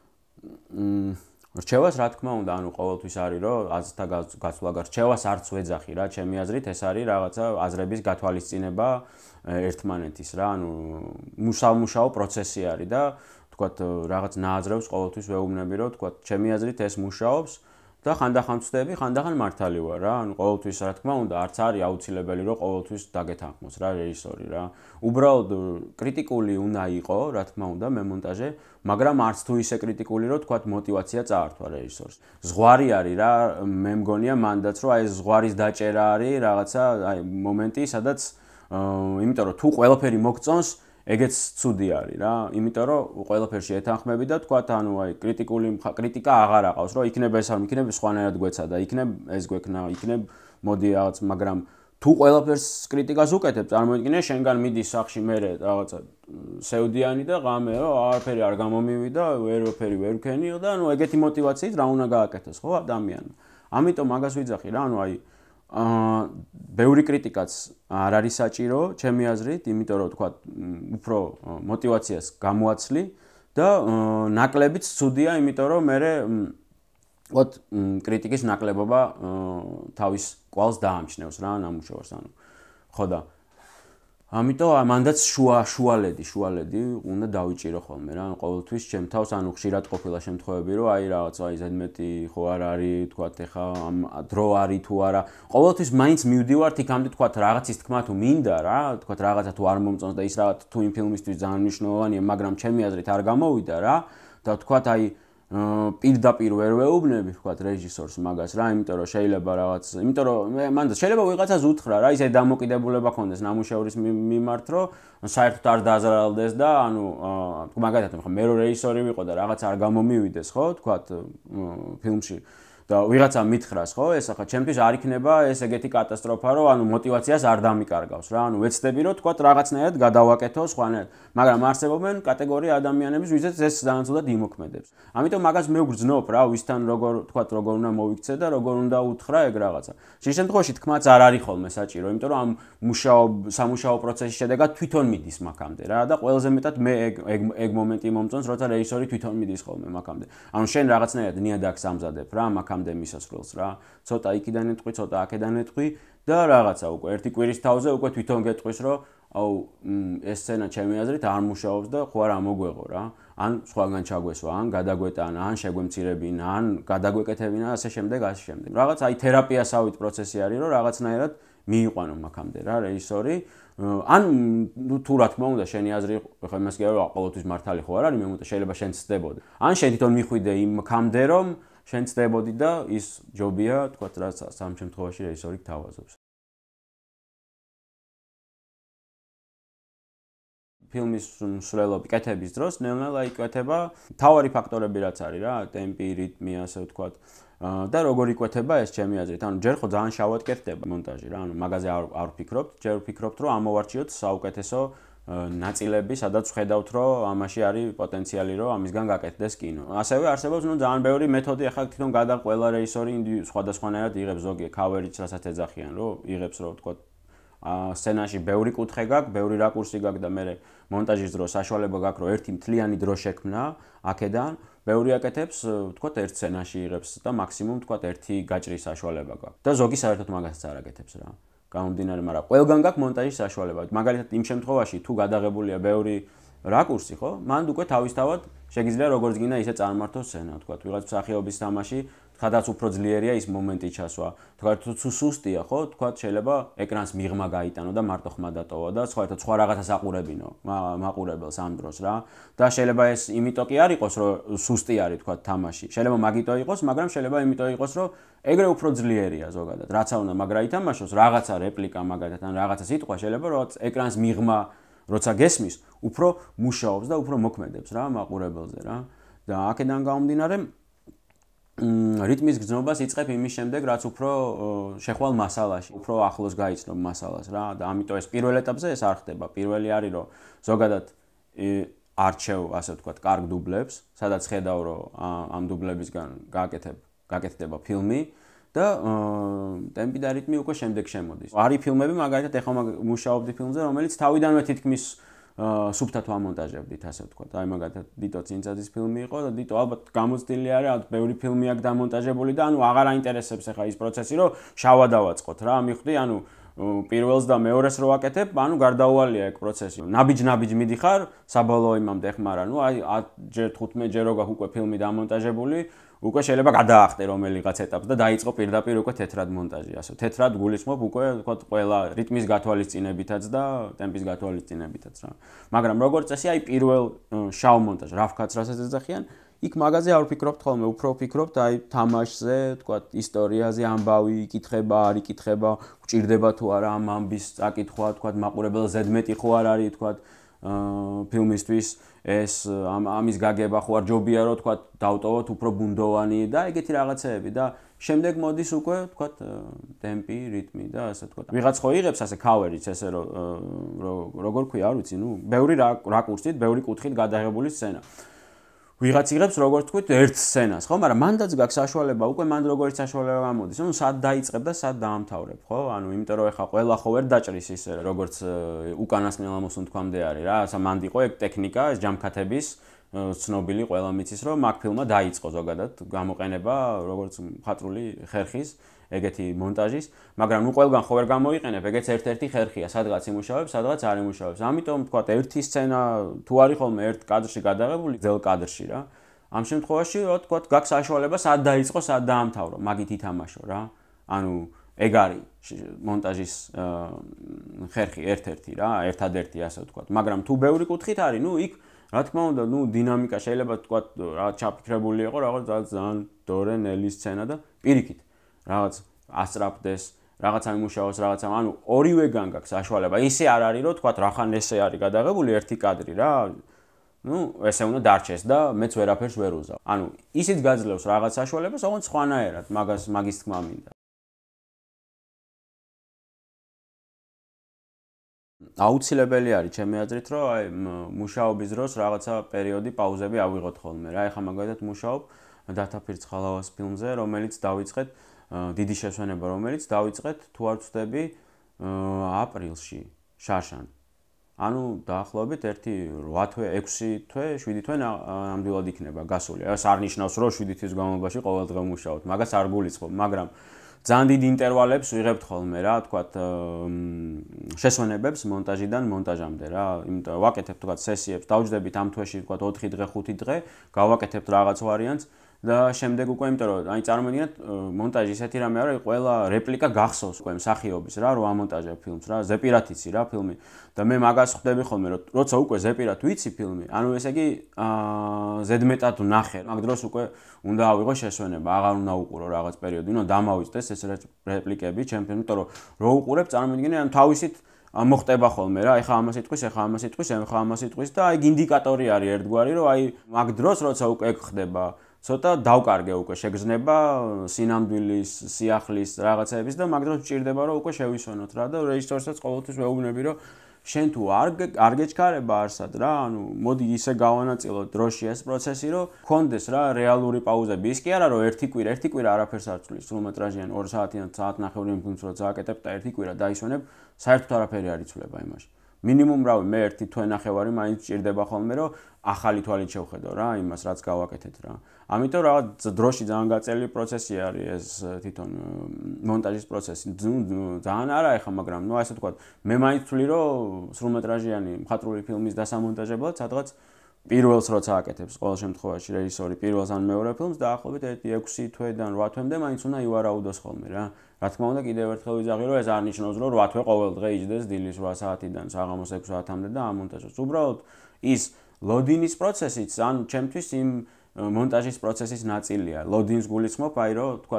რჩევას რა თქმა უნდა, ანუ ყოველთვის არის რომ აზრთა გაცვლა გარჩევას არც ვეძახი რა, ჩემი აზრით ეს არის რაღაცა აზრების გათვალისწინება ერთმანეთის რა, ანუ მუშაო პროცესი არის და თქვათ რაღაც ნააზრევს ყოველთვის ვეუბნები რომ თქვათ ჩემი აზრით ეს მუშაობს და ხანდახან ვწდები, ხანდახან მართალი ვარ რა, ანუ ყოველთვის რა თქმა უნდა არც არის აუცილებელი რომ ყოველთვის დაგეთანხმოს რა რეჟისორი რა. უბრალოდ კრიტიკული უნდა იყო, რა თქმა უნდა, მე მონტაჟე, მაგრამ არც თუ ისე კრიტიკული რომ თქვათ мотиваცია წაართვა რეჟისორს. ზღვარი არის რა, მე მგონია მანდაც რომ აი ზღვარის დაჭერა არის რაღაცა აი მომენტი, სადაც იმიტომ რომ თუ ყველაფერი მოგწონს ეგეც ცუდი არის რა, იმიტომ რომ ყველაფერში ეთანხმები და თქვათ ანუ აი კრიტიკული კრიტიკა აღარ აყავს, რომ იქნება ეს არ იქნება სხვანაირად გვეცადა, იქნებ ეს გვექნა, იქნებ მოდი რაღაც, მაგრამ თუ ყველაფერს კრიტიკას უკეთებ, წარმოიდგინე შენგან მიდის სახში მე რაღაცა სევდიანი და ღამე რომ არაფერი არ გამომივიდა, ვერაფერი ვერ ვქენიო და ანუ ეგეთი мотиваციით რა უნდა გააკეთოს ხო ადამიანმა. ამიტომ მაგას ვიძახი რა, ანუ აი აა ბევრი კრიტიკაც არ არის საჭირო, ჩემი აზრით, იმიტომ რომ თქვა უფრო мотиваციას გამოაცლი და ნაკლებიც ცუდია, იმიტომ რომ მე ვთქვათ კრიტიკის ნაკლებობა თავის კვალს დაამჩნევს რა ნამუშევარს, ანუ ხო და ამიტომ მანდაც შუა შუალედი, შუალედი უნდა დავიჭირო ხოლმე რა, ყოველთვის ჩემ თავს, ანუ ხშირად ყოფილა შემთხვევები, რომ აი რაღაცა აი ზედმეტი ხო არ არის, თქვათ ეხა დრო არის თუ არა. ყოველთვის მაინც მივდივართ იქამდე, თქვათ რაღაცის თქმა თუ მინდა რა, თქვათ რაღაცა თუ არ მომწონს და ის რაღაც თუ იმ ფილმისთვის ძალიან მნიშვნელოვანია, მაგრამ ჩემი აზრით არ გამოვიდა რა და თქვათ აი პირდაპირ ვერ ვეუბნები ვთქვათ რეჟისორს მაგას რა, იმიტომ რომ შეიძლება რაღაც, იმიტომ რომ მანდ შეიძლება ვიღაცას უთხრა რა, ისე დამოკიდებულება ქონდეს ნამუშევრის მიმართ, რომ საერთოდ არ დააზარალდეს და ანუ მაგალითად ხო მე რო რეჟისორი ვიყო და რაღაც არ გამომივიდეს ხო, ვთქვათ ფილმში და ვიღაცა მითხრას ხო, ეს ახლა ჩემთვის არ იქნება ეს ეგეთი კატასტროფა, რომ ანუ мотиваციას არ დამიკარგავს რა, ანუ ვეცდები რომ თქვათ რაღაცნაირად გადავაკეთო სხვანაირად, მაგრამ არსებობენ კატეგორია ადამიანების, ვისაც ეს ძალიან ცუდად იმოქმედებს. ამიტომ მაგას მე ვგრძნობ რა, ვისთან როგორ თქვათ როგორ უნდა მოვიქცე და როგორ უნდა უთხრა ეგ რაღაცა. შე შემთხვევაში თქმაც არ არის ხოლმე საჭირო, იმიტომ რომ ამ მუშაო სამუშაო პროცესის შედეგად თვითონ მიდის მაქამდე რა და ყველაზე მეტად მე ეგ ეგ მომენტი მომწონს, როცა რეჟისორი თვითონ მიდის ხოლმე მაქამდე. ანუ შენ რაღაცნაირად ნიადაგს ამზადებ რა, მაქამდე მისასვლელს რა, ცოტა იქიდან ეტყვი, ცოტა აქედან ეტყვი და რაღაცა უკვე ერთი კვირის თავზე უკვე თვითონ გეტყვის, რომ აუ ეს სცენა ჩემი აზრით არ მუშაობს და ხო არ ამოგვეღო რა. ან სხვაგან ჩაგვესვა, ან გადაგვეტანა, ან შეგვემცირებინა, ან გადაგვეკეთებინა, ასე შემდეგ, ასე შემდეგ. რაღაც აი თერაპიასავით პროცესი არის, რომ რაღაცნაირად მიიყვანო მაქამდე რა რეჟისორი. ან თუ რა თქმა უნდა შენი აზრი ხო იმას კი არა, ყოველთვის მართალი ხო არ არის, მე მომენტ შეიძლება შენ ცდებოდე. ან შენ თვითონ მიხვიდე იმქამდე, რომ შენ ცდებოდი და ის ჯობია, თქვათ რა სამ შემთხვევაში რეჟისორი გთავაზობს. ფილმის მსვლელობის კეთების დროს ნელ-ნელა იკვეთება თავარი ფაქტორები რაც არის რა, ტემპი, რიტმი, ასე ვთქვათ. და როგორ იკვეთება ეს ჩემი აზრით, ანუ ჯერ ხო ძალიან შავად კეთდება მონტაჟი რა, ანუ მაგაზე არ არ ვფიქრობთ, ჯერ ვფიქრობთ, რომ ამოვარჩიოთ საუკეთესო ნაწილები, სადაც ხედავთ, რომ ამაში არის პოტენციალი, რომ ამისგან გაკეთდეს კინო. ასევე არსებობს ნუ ძალიან ბევრი მეთოდი, ახლა თვითონ გადა ყველა რეჟისორი სხვადასხვანაირად იღებს, ზოგი ქავერიც რასაც ეძახიან, რომ იღებს, რომ ვთქვათ სცენაში ბევრი კუთხე გაქვს, ბევრი რაკურსი გაქვს და მე მონტაჟის დროს საშუალება გაქვს, რომ ერთი მთლიანი დრო შექმნა აქედან, ბევრი აკეთებს, ვთქვათ, ერთ სცენაში იღებს და მაქსიმუმ ვთქვათ ერთი გაჭრის საშუალება გაქვს. და ზოგი საერთოდ მაგასაც არ აკეთებს რა. გამომდინარე, მაგრამ ყველგან გაქვს მონტაჟის საშუალება. მაგალითად, იმ შემთხვევაში თუ გადაღებულია ბევრი რაკურსი, ხო? მანდ უკვე თავისთავად შეგიძლია როგორც გინდა ისე წარმართოს სცენა, ვთქვათ, ვიღაც მსახიობის თამაში ხადაც უფრო ძლიერია ის მომენტი ჩასვა. თქვათ თუ სუსტია, ხო? თქვათ შეიძლება ეკრანს მიღმა გაიტანო და მარტო ხმა დატოვა და სხვაერთოდ სხვა რაღაცას აყურებინო მაყურებელს ამ დროს რა. და შეიძლება ეს იმიტომ კი არ იყოს, რომ სუსტი არის თქვათ თამაში. შეიძლება მაგიტო იყოს, მაგრამ შეიძლება იმიტომ იყოს, რომ ეგრე უფრო ძლიერია ზოგადად. რაცა უნდა მაგრა ითამაშოს, რაღაცა რეპლიკა მაგალითად ან რაღაცა სიტყვა შეიძლება რომ ეკრანს მიღმა როცა გესმის, უფრო მუშაობს და უფრო მოქმედებს რა მაყურებელზე რა. და აქედან გამომდინარე რიტმის გრძნობას იწყებ იმის შემდეგ, რაც უფრო შეხვალ მასალაში, უფრო ახლოს გაიცნობ მასალას რა და ამიტომ ეს პირველ ეტაპზე ეს არ ხდება. პირველი არის რომ ზოგადად არჩევ, ასე ვთქვათ, კარგ დუბლებს, სადაც ხედავ რომ ამ დუბლებისგან გააკეთებ, გააკეთდება ფილმი და ტემპი და რიტმი უკვე შემდეგ შემოდის. არის ფილმები, მაგალითად, ეხლა მუშაობდი ფილმზე, რომელიც თავიდანვე თითქმის სუბტად ვამონტაჟებდით, ასე ვთქვათ. აი მაგალითად დიტო წინწაძის ფილმი იყო და დიტო ალბათ გამოცდილი არის, ალბათ ბევრი ფილმი აქვს დამონტაჟებული და ანუ აღარ აინტერესებს ახლა ის პროცესი, რომ შავა დავაწყოთ რა, მიხვდი, ანუ პირველს და მეორეს რო ვაკეთებ, ანუ გარდაუვალია ეგ პროცესი. ნაბიჯ-ნაბიჯ მიდიხარ საბოლოო იმამდე ხმარა, ნუ აი ჯერ თხუთმეტ ჯერ რო გაქვს უკვე ფილმი დამონტაჟებული, უკვე შეიძლება გადაახტე რომელიღაც ეტაპს და დაიწყო პირდაპირ უკვე თეთრად მონტაჟი, ასე. თეთრად გულისხმობ უკვე თქო ყველა რიტმის გათვალისწინებითაც და ტემპის გათვალისწინებითაც რა. მაგრამ როგორც წესი, აი პირველ შავ მონტაჟ, რაფკაც რასაც ეძახიან, იქ მაგაზე არ ვფიქრობთ ხოლმე, უფრო ვფიქრობთ აი თამაშზე, თქვა ისტორიაზე, ამბავი, იკითხება, არ იკითხება, გვჭირდება თუ არა ამ ამბის წაკითხვა, თქვა მაყურებელს ზედმეტი ხო არ არის, თქვა ფილმისთვის ეს ამის გაგება ხო არ ჯობია რომ თქვა დავტოვოთ უფრო ბუნდოვანი და ეგეთი რაღაცეები და შემდეგ მოდის უკვე თქვა ტემპი, რიტმი და ასე თქვა. ვიღაც ხო იღებს ასე ქავერიც ესე რომ როგორ ქვია, არ ვიცი, ნუ ბევრი რაკურსით, ბევრი კუთხით გადაღებული სცენა. ვიღაც იღებს როგორც თქვით ერთ სცენას, ხო? მაგრამ მანდაც გაქვს საშუალება, უკვე მანდ როგორიც საშუალება გამოდის. ნუ სად დაიწყებ და სად დაამთავრებ, ხო? ანუ იმიტომ რომ ეხა ყველა ხო ვერ დაჭრის ისე როგორც უკანასკნელ ამოსუნთქვამდე არის რა. ასა მანდ იყო ეგ ტექნიკა, ეს ჯამქათების ცნობილი ყველა მიცის რომ მაგ ფილმმა დაიწყო ზოგადად გამოყენება როგორც მხატვრული ხერხის ეგეთი მონტაჟის, მაგრამ ნუ ყველგან ხო ვერ გამოიყენებ, ეგეც ერთ-ერთი ხერხია, სადღაც იმუშავებს, სადღაც არ იმუშავებს. ამიტომ თქვა ერთი სცენა თუ არის ხოლმე ერთ კადრში გადაღებული, ძელ კადრში რა. ამ შემთხვევაში თქვა გაქვს საშუალება სად დაიწყო, სად დაამთავრო, მაგით ითამაშო რა. ანუ ეგ არის მონტაჟის ხერხი ერთ-ერთი რა, ერთადერთი ასე ვთქვა. მაგრამ თუ ბევრი კუთხით არის, ნუ იქ რა თქმა უნდა, ნუ დინამიკა შეიძლება თქვა რა ჩაფიქრებული იყო, რაღაც ძალიან დორე ნელი სცენა და პირიქით რაღაც ასწრაფდეს, რაღაც ამიმუშაოს, რაღაც ამ, ანუ ორივეგან გაქვს საშუალება. ისე არ არის, რომ თქვა რახან ესე არის გადაღებული ერთი კადრი რა. ნუ ესე უნდა დარჩეს და მეც ვერაფერს ვერ უზავ. ანუ ისიც გაძლევს რაღაც საშუალებას, ოღონდ სხვანაირად, მაგას მაგის თქმა მინდა. აუცილებელი არის ჩემი აზრით, რომ აი მუშაობის დროს რაღაცა პერიოდი პაუზები ავიღოთ ხოლმე რა. ეხლა მაგალითად მუშაობ დათაფირცხ ხალავას ფილმზე, რომელიც დავიწყეთ დიდი შესვენება, რომელიც დავიწყეთ თუ არ ვცდები აპრილში, შარშან. ანუ დაახლოებით ერთი რვა თვე, ექვსი თვე, შვიდი თვე ნამდვილად იქნება გასული. ეს არ ნიშნავს, რომ შვიდი თვის განმავლობაში ყოველ დღე ვმუშაობთ. მაგას არ გულისხმობ, მაგრამ ძალიან დიდ ინტერვალებს ვიღებთ ხოლმე რა, თქვათ შესვენებებს მონტაჟიდან მონტაჟამდე რა. იმიტომ ვაკეთებთ თქვათ სესიებს, დავჯდებით ამ თვეში თქვათ ოთხი დღე, ხუთი დღე, გავაკეთებთ რაღაც ვარიანტს და შემდეგ უკვე იმიტომ რომ აი წარმოგიდგენთ მონტაჟი ისეთი რამე არის, ყველა რეპლიკა გახსოვს უკვე მსახიობის რა, რომ ამონტაჟებ ფილმს რა, ზეპირად იცი რა ფილმი და მე მაგას ხვდები ხოლმე რომ როცა უკვე ზეპირად ვიცი ფილმი, ანუ ესე იგი ზედმეტად ვნახე, მაგ დროს უკვე უნდა ავიღო შესვენება, აღარ უნდა უყურო რაღაც პერიოდი, უნდა დამავიწყდეს ეს რეპლიკები ჩემ ფილმს, იმიტომ რომ რო უყურებ წარმოგიდგენთ, ანუ თავისით მოხდება ხოლმე რა, ეხა ამას იტყვის, ეხა ამას იტყვის, ეხა ამას იტყვის და აი ინდიკატორი არის ერთგვარი, რომ აი მაგ დროს როცა უკვე ეგ ხდება ცოტა დავკარგე უკვე შეგრძნება სინამდვილის, სიახლის რაღაცების და მაგ დროს მჭირდება რომ უკვე შევისვენოთ რა და რეჟისორსაც ყოველთვის ვეუბნები რომ შენ თუ არ არ გეჩქარება არსად რა, ანუ მოდი ისე გავანაწილოთ დროში ეს პროცესი რომ გქონდეს რა რეალური პაუზები. ის კი არა რომ ერთი კვირა, ერთი კვირა არაფერს არ ცვლის, სრულმეტრაჟიან ორ საათიან, საათნახევრის ფილმს როცა აკეთებ და ერთი კვირა დაისვენებ, საერთოდ არაფერი არ იცვლება იმაში. მინიმუმ რავი მე ერთი თვე ნახევარი მაინც ჭირდება ხოლმე რომ ახალი თვალით შევხედო რა იმას რაც გავაკეთეთ რა. ამიტომ რაღაც დროში ძალიან გაწეული პროცესი არის ეს თვითონ მონტაჟის პროცესი. ძალიან არა ეხა, მაგრამ ნუ ასე ვთქვათ, მე მაინც ვთვლი რომ სრულმეტრაჟიანი მხატვრული ფილმის დასამონტაჟებლად სადღაც პირველს როცა აკეთებს ყოველ შემთხვევაში რეჟისორი პირველს ან მეორე ფილმს დაახლოებით ერთი ექვსი თვედან რვა თვემდე მაინც უნდა ივარაუდოს ხოლმე რა. რა თქმა უნდა კიდევ ერთხელ ვიძახი რომ ეს არ ნიშნავს რომ რვა თვე ყოველ დღე იჯდეს დილის რვა საათიდან საღამოს ექვს საათამდე და ამონტაჟოს. უბრალოდ ის ლოდინის პროცესიც ან ჩემთვის იმ მონტაჟის პროცესის ნაწილია. ლოდინს გულისხმობ, აი რომ თქვა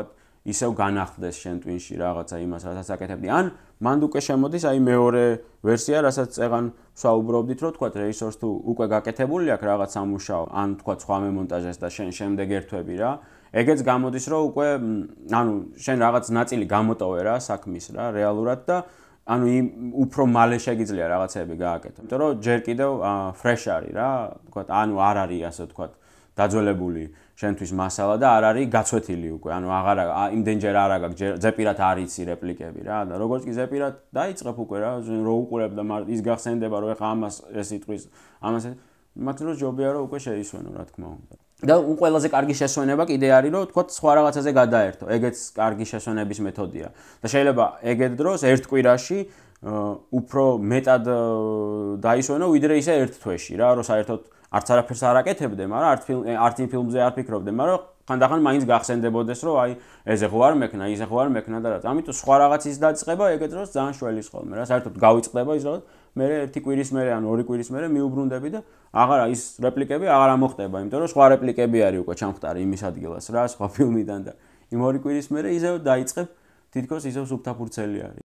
ისევ განახლდეს შენ twin-ში რაღაცა იმას, რასაც აკეთებდი. ან მანდ უკვე შემოდის აი მეორე ვერსია, რასაც წეღან ვსაუბრობდით, რომ თქვა რეჟისორს თუ უკვე გაკეთებული აქვს რაღაც სამუშაო, ან თქვა სხვა მემონტაჟეს და შენ შემდეგ ერთვები რა. ეგეც გამოდის, რომ უკვე ანუ შენ რაღაც ნაწილი გამოტოვე რა საქმის რა რეალურად და ანუ იმ უფრო მალე შეგიძლია რაღაცები გააკეთო. იმიტომ რომ ჯერ კიდევ fresh არის რა, თქვა ანუ არ არის ასე თქვა დაძველებული შენთვის მასალა და არ არის გაცვეთილი უკვე. ანუ აღარ იმდენჯერ არ აგაკ ზეპირად არ იცი რეპლიკები რა. და როგორც კი ზეპირად დაიწყებ უკვე რა, რო უყურებ და ის გახსენდება რომ ეხა ამას ეს იტყვის, ამას მაგრამ ჯობია რომ უკვე შეისვენო რა თქმა უნდა. და ყველაზე კარგი შესვენება კიდე არის რომ თქვა სხვა რაღაცაზე გადაერთო. ეგეც კარგი შესვენების მეთოდია. და შეიძლება ეგეთ დროს ერთ კვირაში უფრო მეტად დაისვენო ვიდრე ისე ერთ თვეში რა, რომ საერთოდ არც არაფერს არ აკეთებდე, მაგრამ არც ფილმ არც იმ ფილმზე არ ფიქრობდე, მაგრამ ხანდახან მაინც გახსენდებოდეს, რომ აი ესე ხო არ მექნა, ისე ხო არ მექნა და რა. ამიტომ სხვა რაღაცის დაწყება ეგეთ დროს ძალიან შველის ხოლმე რა. საერთოდ გავიწყდება ის რაღაც მე ერთი კვირის მერე ან ორი კვირის მერე მიუბრუნდები და აღარა ის რეპლიკები აღარ ამოხდება, იმიტომ რომ სხვა რეპლიკები არის უკვე ჩამხტარი იმის ადგილას რა, სხვა ფილმიდან და იმ ორი კვირის მერე ისევ დაიწყებ თითქოს ისევ სუფთაფურცელი არის.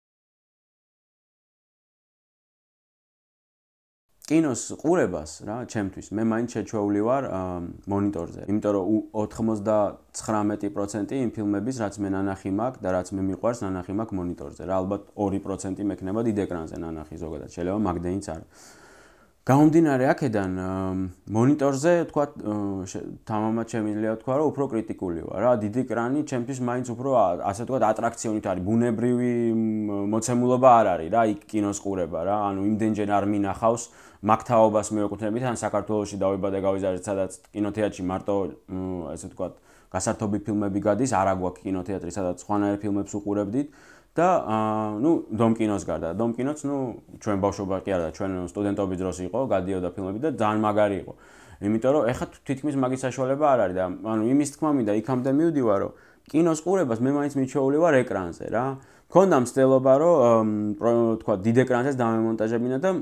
კინოს ყურებას რა, ჩემთვის მე მაინც შეჩვეული ვარ მონიტორზე. იმიტომ რომ ოცდამოთხმეტი პროცენტი იმ ფილმების, რაც მე ნანახი მაქვს და რაც მე მიყვარს, ნანახი მაქვს მონიტორზე. რა, ალბათ ორი პროცენტი მექნება დიდ ეკრანზე ნანახი ზოგადად. შეიძლება მაგდენიც არა. გამომდინარე აქედან მონიტორზე თქვა თამამად შემიძლია თქვა რომ უფრო კრიტიკული ვარ რა. დიდი ეკრანი ჩემთვის მაინც უფრო ასე თქვა ატრაქციონით არის. ბუნებრივი მოცემულობა არ არის რა, იქ კინოს ყურება რა. ანუ იმდენჯერ არ მინახავს მაგთაობას მეუკუთვნებით, ან საქართველოში დავიბადე გავიზარდე, სადაც კინოთეატრში მარტო ესე თქვა გასართობი ფილმები გადის, არა გვაქვს კინოთეატრი, სადაც სხვანაირ ფილმებს უყურებდით და ნუ დომ კინოს გარდა. დომ კინოც ნუ ჩვენ ბავშვობა კი არა, ჩვენ სტუდენტობის დროს იყო, გადიოდა ფილმები და ძალიან მაგარი იყო. იმიტომ რომ ეხლა თითქმის მაგის საშუალება არ არის და ანუ იმის თქმა მინდა იქამდე მივდივარ, რომ კინოს ყურებას მე მაინც მიჩვეული ვარ ეკრანზე რა. მქონდა მცდელობა, რომ თქვა დიდ ეკრანზეც დამემონტაჟებინა და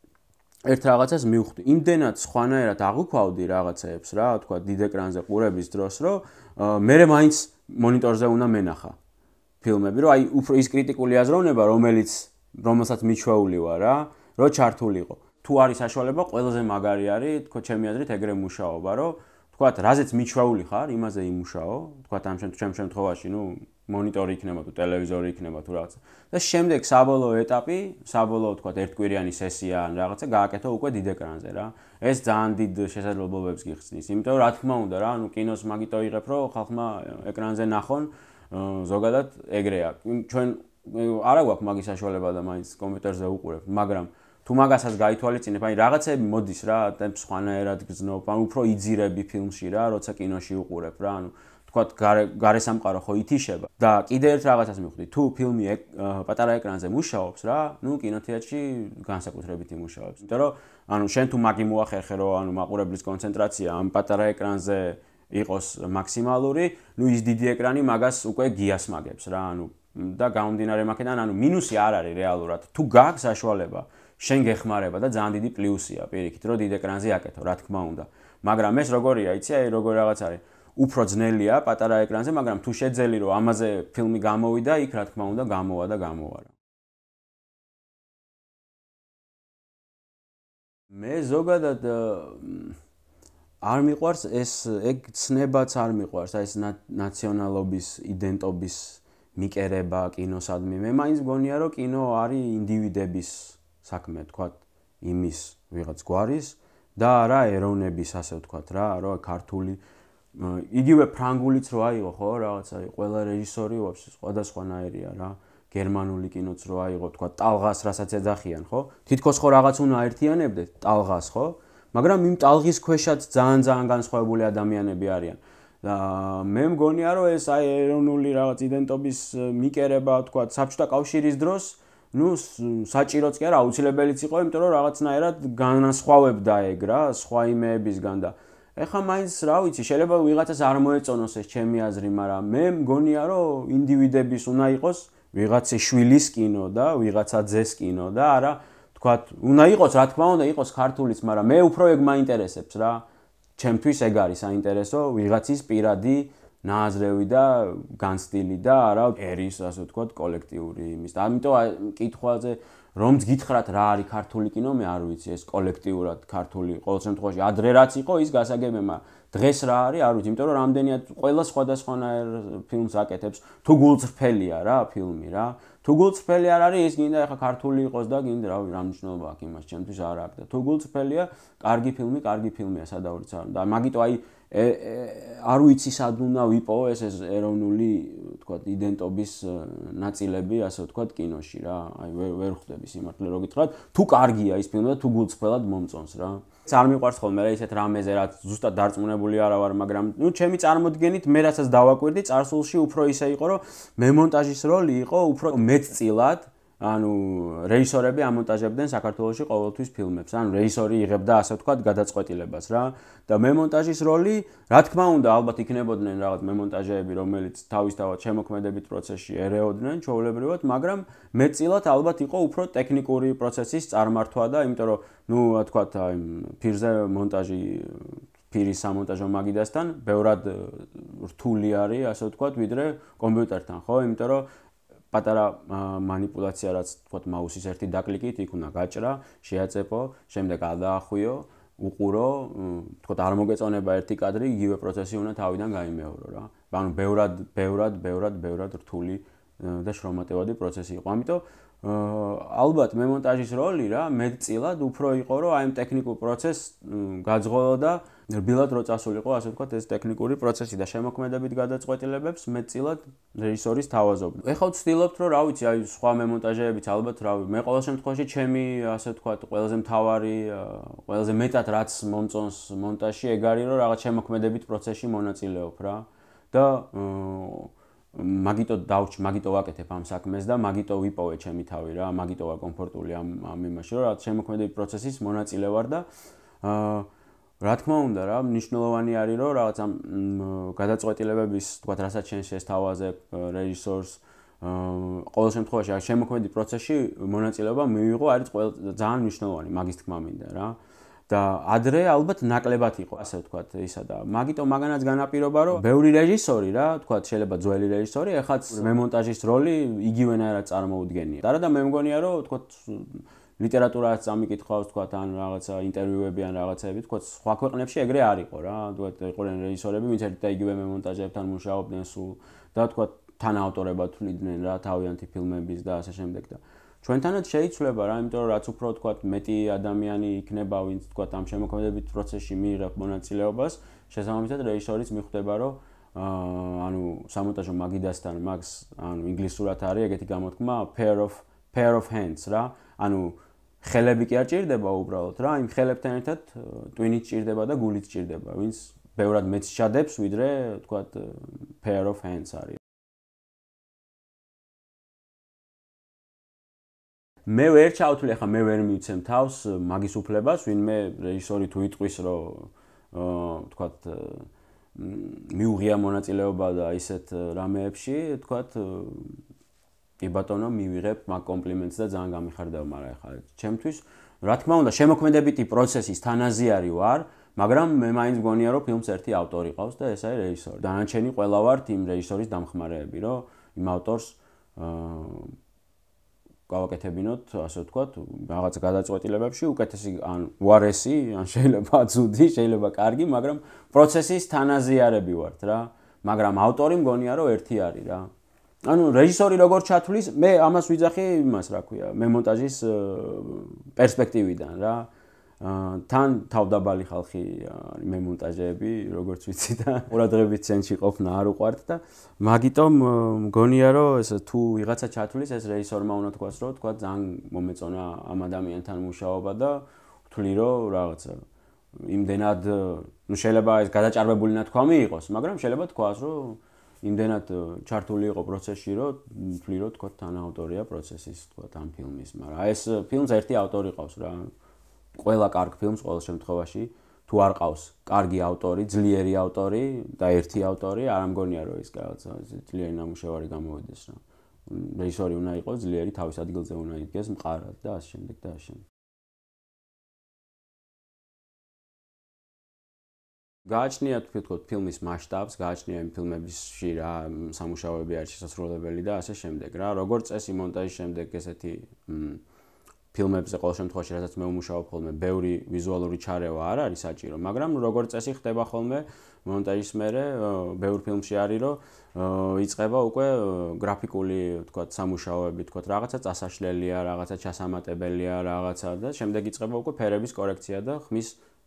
ერთ რაღაცას მივხვდი. იმდენად სხვანაირად აღვიქვავდი რაღაცეებს რა, თქვა დიდ ეკრანზე ყურების დროს, რომ მე მაინც მონიტორზე უნდა მენახა ფილმები, რომ აი უფრო ის კრიტიკული აზროვნება, რომელიც რომელსაც მიჩვეული ვარ რა, რომ ჩართულიყო. თუ არის საშუალება, ყველაზე მაგარი არის, თქვა ჩემი აზრით ეგრე მუშაობა, რომ თქვა რაზეც მიჩვეული ხარ, იმაზე იმუშაო, თქვა ამ შემთხვევაში, ნუ მონიტორი იქნება თუ ტელევიზორი იქნება თუ რაღაცა. და შემდეგ საბოლოო ეტაპი, საბოლოო თქვა ერთკვირიანი სესია ან რაღაცა გააკეთო უკვე დიდ ეკრანზე რა. ეს ძალიან დიდ შესაძლებლობებს გიხსნის. იმიტომ რომ რა თქმა უნდა რა, ანუ კინოს მაგიტო იღებ, რომ ხალხმა ეკრანზე ნახონ, ზოგადად ეგრეა. ჩვენ არა გვაქვს მაგის საშუალება და მაინც კომპიუტერზე უყურებთ, მაგრამ თუ მაგასაც გაითვალისწინებ, აი რაღაცები მოდის რა, ტემპს სხვანაირად გრძნობ, ან უფრო იძირები ფილმში რა, როცა კინოში უყურებ რა, ანუ თქვა გარესამყარო ხო ითიშება და კიდე ერთ რაღაცას მივხვდი, თუ ფილმი პატარა ეკრანზე მუშაობს რა, ნუ კინოთეატრში განსაკუთრებით იმუშავებს. იმიტომ რომ ანუ შენ თუ მაგი მოახერხე რომ ანუ მაყურებლის კონცენტრაცია ამ პატარა ეკრანზე იყოს მაქსიმალური, ნუ ის დიდი ეკრანი მაგას უკვე გიასმაგებს რა, ანუ და გამომდინარე მაგიდან ანუ მინუსი არ არის რეალურად. თუ გაქვს საშუალება, შენ გეხმარება და ძალიან დიდი პლუსია პირიქით, რომ დიდ ეკრანზე აკეთო, რა თქმა უნდა. მაგრამ ეს როგორია, იცი, აი როგორ რაღაც არის. უფრო ძნელია პატარა ეკრანზე, მაგრამ თუ შეძელი რომ ამაზე ფილმი გამოვიდა, იქ რა თქმა უნდა გამოვა და გამოვა რა. მე ზოგადად არ მიყვარს ეს ეგ ცნებაც არ მიყვარს, აი ეს ნაციონალობის, იდენტობის მიკერება კინოსადმი. მე მაინც მგონია რომ კინო არის ინდივიდების საქმე, თქვათ, იმის ვიღაც გვარის და არა ეროვნების, ასე ვთქვათ რა, რომ ქართული იგივე ფრანგულიც რო აიღო ხო, რაღაცა ყველა რეჟისორი ვაფშე სხვადასხვანაირია რა. გერმანული კინოც რო აიღო, თქვა ტალღას რასაც ეძახიან, ხო? თითქოს ხო რაღაც უნდა აერთიანებდეთ ტალღას, ხო? მაგრამ იმ ტალღის ქვეშაც ძალიან ძალიან განსხვავებული ადამიანები არიან. და მე მგონია რომ ეს აი ეროვნული რაღაც იდენტობის მიკერება, თქვა საბჭოთა კავშირის დროს, ნუ საჭიროც კი არა, აუცილებელიც იყო, იმიტომ რომ რაღაცნაირად განასხვავებდა ეგ რა, სხვა იმეებისგან და ეხლა მაინც რა ვიცი, შეიძლება ვიღაცას არ მოეწონოს ეს ჩემი აზრი, მაგრამ მე მგონია რომ ინდივიდების უნდა იყოს ვიღაცის შვილის კინო და ვიღაცა ძეს კინო და არა, თქვათ, უნდა იყოს, რა თქმა უნდა, იყოს ქართულიც, მაგრამ მე უფრო ეგ მაინტერესებს რა. ჩემთვის ეგ არის საინტერესო, ვიღაცის პირადი ნააზრევი და განცდილი და არა ერის, ასე ვთქვათ, კოლექტიური იმის. ამიტომ კითხვაზე რომც გითხრათ რა არის ქართული კინო, მე არ ვიცი ეს კოლექტიურად ქართული ყოველ შემთხვევაში ადრე რაც იყო ის გასაგებია, დღეს რა არის, არ ვიცი, იმიტომ რომ რამდენიათ ყველა სხვადასხვანაირ ფილმს აკეთებს, თუ გულწრფელია რა ფილმი რა. თუ გულწრფელი არ არის, ის გინდა ახლა ქართული იყოს და გინდა რა რა მნიშვნელობა აქვს იმას, ჩემთვის არ აქვს და თუ გულწრფელია, კარგი ფილმი, კარგი ფილმია, სადავრიც არ. და მაგიტო აი არ ვიცი სად უნდა ვიპოვო ეს ეს ეროვნული, ვთქვათ, იდენტობის ნაწილები, ასე ვთქვათ, კინოში რა. აი ვერ ვერ ხვდები სიმართლე რო გითხრათ, თუ კარგია ის ფილმი და თუ გულწრფელად მომწონს რა. არ მიყვარს ხოლმე რა ისეთ რამეზე რაც ზუსტად დარწმუნებული არა ვარ, მაგრამ ნუ ჩემი წარმოდგენით მე რასაც დავაკვირდი, წარსულში უფრო ისე იყო, რომ მემონტაჟის როლი იყო უფრო მეტწილად, ანუ რეჟისორები ამონტაჟებდნენ საქართველოში ყოველთვის ფილმებს. ანუ რეჟისორი იღებდა ასე ვთქვათ გადაწყვეტილებას რა. და მემონტაჟის როლი, რა თქმა უნდა, ალბათ იქნებოდნენ რაღაც მემონტაჟეები, რომელიც თავისთავად შემოქმედებით პროცესში ერეოდნენ ჩვეულებრივად, მაგრამ მეტწილად ალბათ იყო უფრო ტექნიკური პროცესის წარმართვა და იმიტომ რომ ნუ ვთქვათ აი ფირზე მონტაჟი ფირის სამონტაჟო მაგიდასთან ბევრად რთული არის, ასე ვთქვათ, ვიდრე კომპიუტერთან, ხო? იმიტომ რომ პატარა манипуляცია რაც ვთქვათ მაუსის ერთი დაკლიკით იქ უნდა გაჭრა, შეაწეპო, შემდეგ გადაახვიო, უყურო, ვთქვათ არ მოგეწონება ერთი კადრი, იგივე პროცესი უნდა თავიდან გაიმეორო რა. ანუ ბევრად, ბევრად, ბევრად, ბევრად რთული და შრომატევადი პროცესი იყო. ამიტომ ალბათ მემონტაჟის როლი რა მეტწილად უფრო იყო, რომ აი ამ ტექნიკურ პროცესს გაძღოლო და რბილად რო წასულიყო, ასე ვთქვათ, ეს ტექნიკური პროცესი და შემოქმედებით გადაწყვეტილებებს მეტწილად რეჟისორის თავაზობდა. ეხლა ვცდილობთ, რომ რა ვიცი, აი სხვა მემონტაჟეებიც ალბათ, რა ვიცი, მე ყოველ შემთხვევაში ჩემი, ასე ვთქვათ, ყველაზე მთავარი, ყველაზე მეტად რაც მომწონს მონტაჟში, ეგ არის, რომ რაღაც შემოქმედებით პროცესში მონაწილეობ რა. და მაგიტო დავჭ, მაგიტო ვაკეთებ ამ საქმეს და მაგიტო ვიპოვე ჩემი თავი რა, მაგიტო ვარ კომფორტული ამ ამ იმაში, რომ რაღაც შემოქმედებით პროცესის მონაწილე ვარ და აა რა თქმა უნდა რა, მნიშვნელოვანი არის, რომ რაღაც ამ გადაწყვეტილებების, თქვათ, რასაც შენ შესთავაზებ რეჟისორს, ყოველ შემთხვევაში აი შემოქმედებით პროცესში მონაწილეობა მივიღო, არის ძალიან მნიშვნელოვანი, მაგის თქმა მინდა რა. და ადრე ალბათ ნაკლებად იყო, ასე ვთქვათ, ისა და მაგიტო მაგანაც განაპირობა, რომ ბევრი რეჟისორი რა, ვთქვათ, შეიძლება ძველი რეჟისორი, ეხაც მემონტაჟის როლი იგივენაირად წარმოუდგენია. და და მე მგონია, რომ ვთქვათ, ლიტერატურას წამიკითხავს, ვთქვათ, ან რაღაცა ინტერვიუები ან რაღაცები, ვთქვათ, სხვა ქვეყნებში ეგრე არ იყო რა, ვთქვათ, იყვნენ რეჟისორები, ვინც ერთ და იგივე მემონტაჟებთან მუშაობდნენ სულ და ვთქვათ, თანაავტორებად თვლიდნენ რა თავიანთი ფილმების და ასე შემდეგ და ჩვენთანაც შეიცვლება რა, იმიტომ რომ რაც უფრო ვთქვათ, მეტი ადამიანი იქნება, ვინც ვთქვათ, ამ შემოქმედებით პროცესში მიიღებს მონაწილეობას, შესაბამისად რეჟისორიც მიხვდება, რომ ანუ სამონტაჟო მაგიდასთან მაგს, ანუ ინგლისურად არის ეგეთი გამოთქმა pair of pair of hands რა, ანუ ხელები კი არ ჭირდება უბრალოდ რა, იმ ხელებთან ერთად ტვინიც ჭირდება და გულიც ჭირდება, ვინც ბევრად მეც შეადებს, ვიდრე ვთქვათ, pair of hands არის. მე ვერ ჩავთვლი, ახლა მე ვერ მივცემ თავს მაგის უფლებას, ვინმე რეჟისორი თუ იტყვის, რომ ვთქვათ, მიუღია მონაწილეობა და ისეთ რამეებში, ვთქვათ, კი ბატონო, მივიღებ მაგ კომპლიმენტს და ძალიან გამიხარდება, მაგრამ ახლა ჩემთვის, რა თქმა უნდა, შემოქმედებითი პროცესის თანაზიარი ვარ, მაგრამ მე მაინც მგონია, რომ ფილმს ერთი ავტორი ყავს და ეს არის რეჟისორი. დანარჩენი ყველა ვართ იმ რეჟისორის დამხმარეები, რომ იმ ავტორს გავაკეთებინოთ, ასე ვთქვათ, რაღაც გადაწყვეტილებებში უკეთესი ან უარესი, ან შეიძლება ცუდი, შეიძლება კარგი, მაგრამ პროცესის თანაზიარები ვართ რა. მაგრამ ავტორი მგონია, რომ ერთი არის რა. ანუ რეჟისორი როგორ ჩათვლის, მე ამას ვიძახი იმას, რა ქვია, მემონტაჟის პერსპექტივიდან რა. თან თავდაბალი ხალხი მემონტაჟეები, როგორც ვიცი და ყურადღებით ცენტრში ყოფნა არ უყვართ და მაგიტომ მგონია, რომ ეს თუ ვიღაცა ჩათვლის, ეს რეჟისორმა უნდა თქვას, რომ თქვა ძალიან მომეწონა ამ ადამიანთან მუშაობა და ვთვლი, რომ რაღაცა იმდენად, ну შეიძლება ეს გადაჭარბებული ნათქვამი იყოს, მაგრამ შეიძლება თქვას, რომ იმდენად ჩართული იყო პროცესში, რომ ვთვლი, რომ თქვა თანაავტორია პროცესის, თქვა ამ ფილმის, მაგრამ ეს ფილმს ერთი ავტორი ყავს რა. ყველა კარგ ფილმს ყოველ შემთხვევაში თუ არ ყავს კარგი ავტორი, ძლიერი ავტორი და ერთი ავტორი, არ ამგონია რომ ის რაღაცა ძლიერი ნამუშევარი გამოვიდეს რა. რეჟისორი უნდა იყოს ძლიერი, თავის ადგილზე უნდა იდგეს მყარად და ასე შემდეგ და ასე შემდეგ. გააჩნიათ თქო ფილმის მასშტაბს, გააჩნია იმ ფილმებში რა სამუშაოები არის შესაძლებელი და ასე შემდეგ რა. როგორც წესი მონტაჟის შემდეგ ესეთი ფილმებზე ყოველ შემთხვევაში რასაც მე ვმუშაობ ხოლმე, ბევრი ვიზუალური ჩარევა არ არის საჭირო, მაგრამ როგორც წესი ხდება ხოლმე მონტაჟის მერე ბევრ ფილმში არის რომ იწყება უკვე გრაფიკული თქო სამუშაოები, თქო რაღაცა წასაშლელია, რაღაცა ჩასამატებელია, რაღაცა და შემდეგ იწყება უკვე ფერების კორექცია და ხმის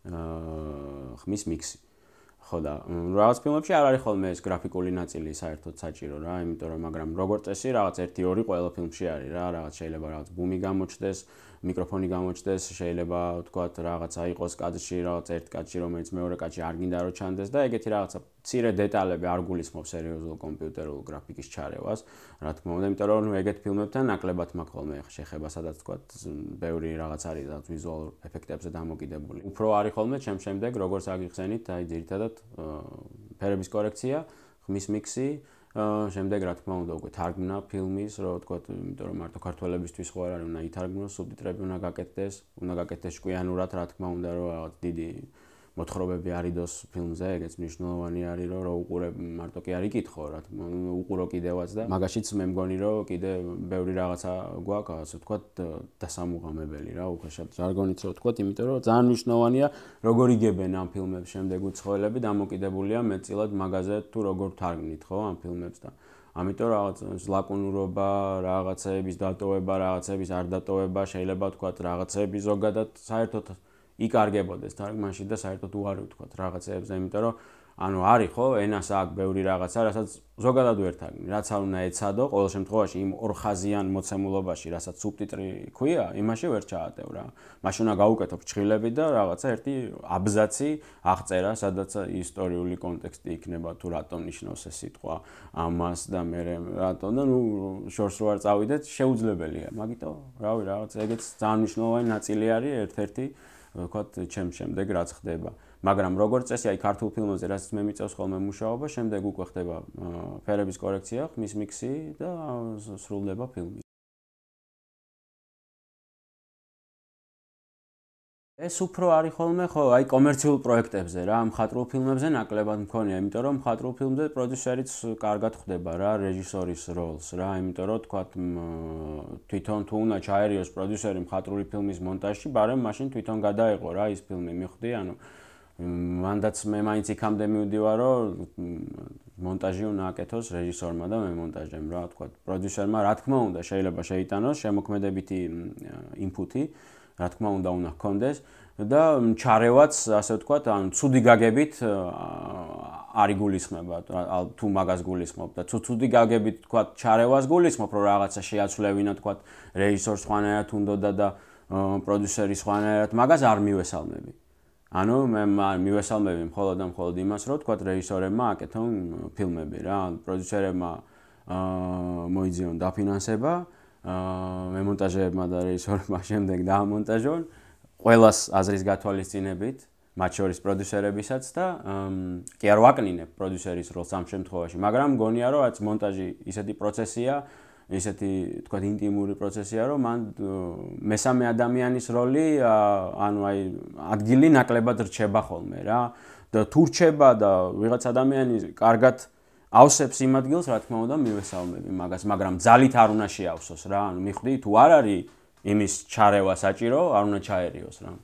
ხმის მიქსი. ხო და რაღაც ფილმებში არ არის ხოლმე ეს გრაფიკული ნაწილი საერთოდ საჭირო რა, იმიტომ რომ მაგრამ როგორც წესი რაღაც ერთი ორი ყველა ფილმში არის რა, რაღაც შეიძლება რაღაც ბუმი გამოჩნდეს, მიკროფონი გამოჩნდეს, შეიძლება ვთქვათ რაღაცა იყოს კადრში, რაღაც ერთ კადრში, რომელიც მეორე კადრში არ გინდა რომ ჩანდეს და ეგეთი რაღაცა მცირე დეტალები არ გულისხმობს სერიოზულ კომპიუტერულ გრაფიკის ჩარევას, რა თქმა უნდა, იმიტომ რომ ეგეთ ფილმებთან ნაკლებად მაქვს ხოლმე შეხება, სადაც ვთქვათ ბევრი რაღაც არის რაღაც ვიზუალურ ეფექტებზე დამოკიდებული. უფრო არის ხოლმე ჩემ შემდეგ როგორც აგიხსენით, აი ძირითადად ფერების კორექცია, ხმის მიქსი, შემდეგ რა თქმა უნდა უკვე თარგმნა ფილმის, რომ ვთქვათ, იმიტომ რომ მარტო ქართველებისთვის ხო არ არის, უნდა ითარგმნოს, სუბტიტრები უნდა გაკეთდეს, უნდა გაკეთდეს ჭკვიანურად, რა თქმა უნდა, რომ რაღაც დიდი მოთხრობები არ იდოს ფილმზე, ეგეც მნიშვნელოვანი არის, რომ რო უყურებ მარტო კი არ იკითხო, რა თქმა უნდა, უყურო კიდევაც და მაგაშიც მე მგონი, რომ კიდე ბევრი რაღაცა გვაქვს, ასე ვთქვათ, დასამუღამებელი რა, უხეშად ჟარგონით რო ვთქვათ, იმიტომ რომ ძალიან მნიშვნელოვანია, როგორ იგებენ ამ ფილმებს შემდეგ უცხოელები, დამოკიდებულია მეტწილად მაგაზე თუ როგორ თარგმნით, ხო, ამ ფილმებს და ამიტომ რაღაც ლაკუნურობა, რაღაცების დატოვება, რაღაცების არ დატოვება, შეიძლება ვთქვათ, რაღაცები ზოგადად საერთოდ იკარგებოდეს თარგმანში და საერთოდ უარი ვთქვათ რაღაცეებზე, იმიტომ რომ ანუ არის ხო, ენას აქვს ბევრი რაღაცა, რასაც ზოგადად ვერ თარგმნი, რაც არ უნდა ეცადო, ყოველ შემთხვევაში იმ ორხაზიან მოცემულობაში, რასაც სუბტიტრი ქვია, იმაში ვერ ჩაატევ რა. მაშინ უნდა გავუკეთო ფრჩხილები და რაღაცა ერთი აბზაცი აღწერა, სადაც ისტორიული კონტექსტი იქნება თუ რატომ ნიშნავს ეს სიტყვა ამას და მე რატომ და ნუ შორს რო არ წავიდეთ, შეუძლებელია. მაგიტომ, რავი, რაღაც ეგეც ძალიან მნიშვნელოვანი ნაწილი არის ერთ-ერთი ვთქვათ, ჩემ შემდეგ რაც ხდება. მაგრამ როგორც წესი, აი ქართულ ფილმებზე რაც მე მიწევს ხოლმე მუშაობა, შემდეგ უკვე ხდება ფერების კორექცია, ხმის მიქსი და სრულდება ფილმი. ეს უფრო არის ხოლმე ხო, აი კომერციულ პროექტებზე რა, მხატვრულ ფილმებზე ნაკლებად მქონია, იმიტომ რომ მხატვრულ ფილმზე პროდიუსერიც კარგად ხვდება რა, რეჟისორის როლს რა, იმიტომ რომ თქვათ თვითონ თუ უნდა ჩაერიოს პროდიუსერი მხატვრული ფილმის მონტაჟში, ბარემ მაშინ თვითონ გადაეყო რა ის ფილმი, მიხვდი, ანუ მანდაც მე მაინც იქამდე მივდივარ, რომ მონტაჟი უნდა აკეთოს რეჟისორმა და მე მონტაჟემ რა, თქვათ პროდიუსერმა რა თქმა უნდა შეიძლება შეიტანოს შემოქმედებითი ინფუტი, რა თქმა უნდა უნდა ჰქონდეს და ჩარევაც, ასე ვთქვათ, ანუ ცუდი გაგებით არ იგულისხმება, თუ მაგას გულისხმობ და თუ ცუდი გაგებით, ვთქვათ, ჩარევას გულისხმობ, რომ რაღაცა შეაცვლევინა, ვთქვათ, რეჟისორს სხვანაირად უნდოდა და პროდიუსერი სხვანაირად, მაგას არ მივესალმები. ანუ მე მივესალმები მხოლოდ და მხოლოდ იმას, რომ ვთქვათ, რეჟისორებმა აკეთონ ფილმები რა, პროდიუსერებმა მოიძიონ დაფინანსება, მემონტაჟეებმა და რეჟისორებმა შემდეგ დაამონტაჟონ, ყველას აზრის გათვალისწინებით, მათ შორის პროდიუსერებისაც და კი არ ვაკნინებ პროდიუსერის როლს ამ შემთხვევაში, მაგრამ მგონია, რომ რაც მონტაჟი ისეთი პროცესია, ისეთი თქვა ინტიმური პროცესია, რომ მან მესამე ადამიანის როლი, ანუ აი ადგილი ნაკლებად რჩება ხოლმე რა. და თუ რჩება და ვიღაც ადამიანი კარგად ავსებს იმ ადგილს, რა თქმა უნდა, მივესალმები მაგას, მაგრამ ძალით არ უნდა შეავსოს რა. ანუ მიხვდი, თუ არ არის იმის ჩარევა საჭირო, არ უნდა ჩაერიოს რა.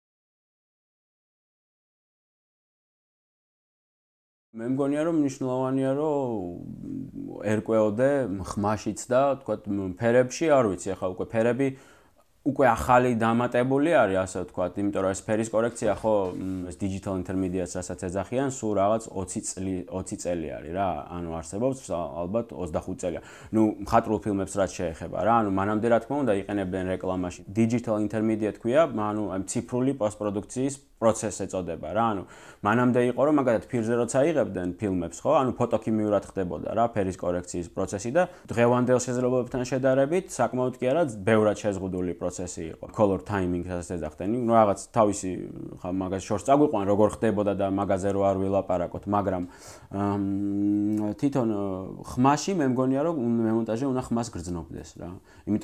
მე მგონია, რომ მნიშვნელოვანია, რომ ერკვეოდე ხმაშიც და თქვა ფერებში, არ ვიცი, ახლა უკვე ფერები უკვე ახალი დამატებული არის, ასე ვთქვათ, იმიტომ რომ ეს ფერის კორექცია ხო ეს digital intermediate-ს რასაც ეძახიან, სულ რაღაც ოცი წელი ოცი წელი არის რა, ანუ არსებობს ალბათ ოცდახუთი წელია. ნუ მხატვრულ ფილმებს რაც შეეხება რა, ანუ მანამდე რა თქმა უნდა იყენებდნენ რეკლამაში. Digital intermediate ქვია, ანუ აი ციფრული პოსტპროდუქციის პროცესს ეწოდება რა, ანუ მანამდე იყო რომ მაგალითად ფირზე როცა იღებდნენ ფილმებს, ხო, ანუ ფოტოქიმიურად ხდებოდა რა ფერის კორექციის პროცესი და დღევანდელ შესაძლებლობებთან შედარებით საკმაოდ კი არა ბევრად შეზღუდული პროცესი იყო. Color timing რასაც ეძახდნენ, ნუ რაღაც თავისი ხა მაგას შორს წაგვიყვან როგორ ხდებოდა და მაგაზე რო არ ვილაპარაკოთ, მაგრამ თვითონ ხმაში მე მგონია რომ მემონტაჟე უნდა ხმას გრძნობდეს რა. იმიტომ რომ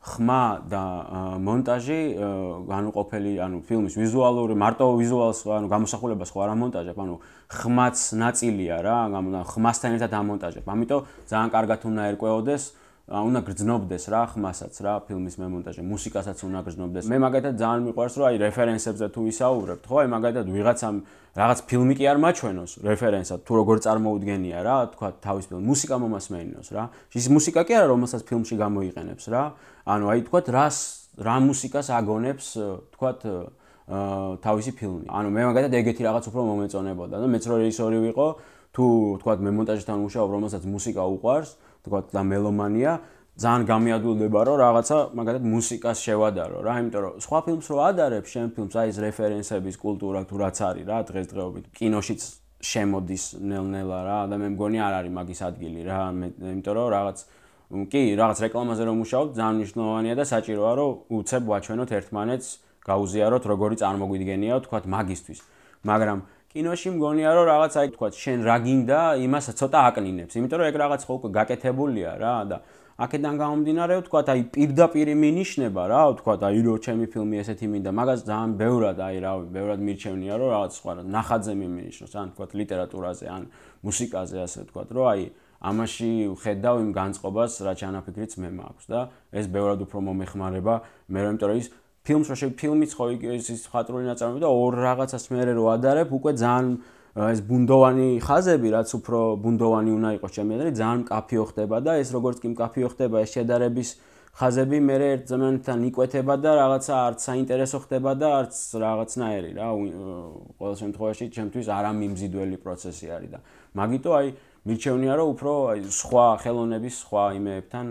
ხმა და მონტაჟი განუყოფელი, ანუ ფილმის ვიზუალური, მარტო ვიზუალს, ანუ გამოსახულებას ხო არ ამონტაჟებ, ანუ ხმაც ნაწილია რა, ხმასთან ერთად ამონტაჟებ. ამიტომ ძალიან კარგად უნდა ერკვეოდეს, უნდა გრძნობდეს რა ხმასაც რა, ფილმის მემონტაჟე, მუსიკასაც უნდა გრძნობდეს. მე მაგათად ძალიან მიყვარს, რომ აი რეფერენსებზე თუ ვისაუბრებთ, ხო, აი მაგათად ვიღაცამ რაღაც ფილმი კი არ მაჩვენოს რეფერენსად, თუ როგორ წარმოუდგენია რა, თქვა თავის ფილმ მუსიკა მომასმენინოს რა. ის მუსიკა კი არა, რომელსაც ფილმში გამოიყენებს რა. ანუ აი თქვა რას რა მუსიკას აგონებს, თქვა თავისი ფილმი. ანუ მე მაგათად ეგეთი რაღაც უფრო მომეწონებოდა და მეც რო რეჟისორი ვიყო, თუ თქვა მემონტაჟთან ვუშაობ, რომელსაც მუსიკა უყვარს, თქვა და მელომანია, ძალიან გამიადვილდება, რომ რაღაცა მაგათად მუსიკას შევადარო რა, იმიტომ რომ სხვა ფილმს რო ადარებ, შენ ფილმს აი ეს რეფერენსების კულტურა თუ რაც არის რა, დღესდღეობით კინოშიც შემოდის ნელ-ნელა რა და მე მგონი არ არის მაგის ადგილი რა, იმიტომ რომ რაღაც კი, რაღაც რეკლამაზე რომ მუშაობ, ძალიან მნიშვნელოვანია და საჭიროა, რომ უცებ ვაჩვენოთ ერთმანეთს, გაუზიაროთ როგორი წარმოგვიდგენია, თქვა მაგისთვის. მაგრამ კინოში მგონია რომ რაღაც აი თქვა შენ რა გინდა, იმას ცოტა აკნინებს, იმიტომ რომ ეგ რაღაც ხო უკვე გაკეთებულია რა და აქედან გამომდინარე ვთქვა, აი პირდაპირ მინიშნება რა, ვთქვა, აი რო ჩემი ფილმი ესეთი მინდა, მაგას ძალიან ბევრად აი რავი, ბევრად მირჩევნია რომ რაღაც სხვა ნახატზე მინიშნოს, ან ვთქვა ლიტერატურაზე, ან მუსიკაზე ასე ვთქვა, რომ აი ამაში ვხედავ იმ განწყობას, რაც ჩანაფიქრიც მე მაქვს და ეს ბევრად უფრო მომეხმარება, მე რომ იმიტომ რომ ის ფილმს რო შევ ფილმიც ხო ის ხატრული ნაწარმოები და ორ რაღაცას მერე რო ადარებ, უკვე ძალიან ეს ბუნდოვანი ხაზები, რაც უფრო ბუნდოვანი უნდა იყოს ჩემი აზრით, ძალიან მკაფიო ხდება და ეს როგორც კი მკაფიო ხდება, ეს შედარების ხაზები მერე ერთ ზემანთან იკვეთება და რაღაცა არც საინტერესო ხდება და არც რაღაცნაირი რა, ყოველ შემთხვევაში ჩემთვის არამიმზიდველი პროცესი არის და მაგიტო აი მირჩევნია რომ უფრო აი სხვა ხელოვნების სხვა იმეებთან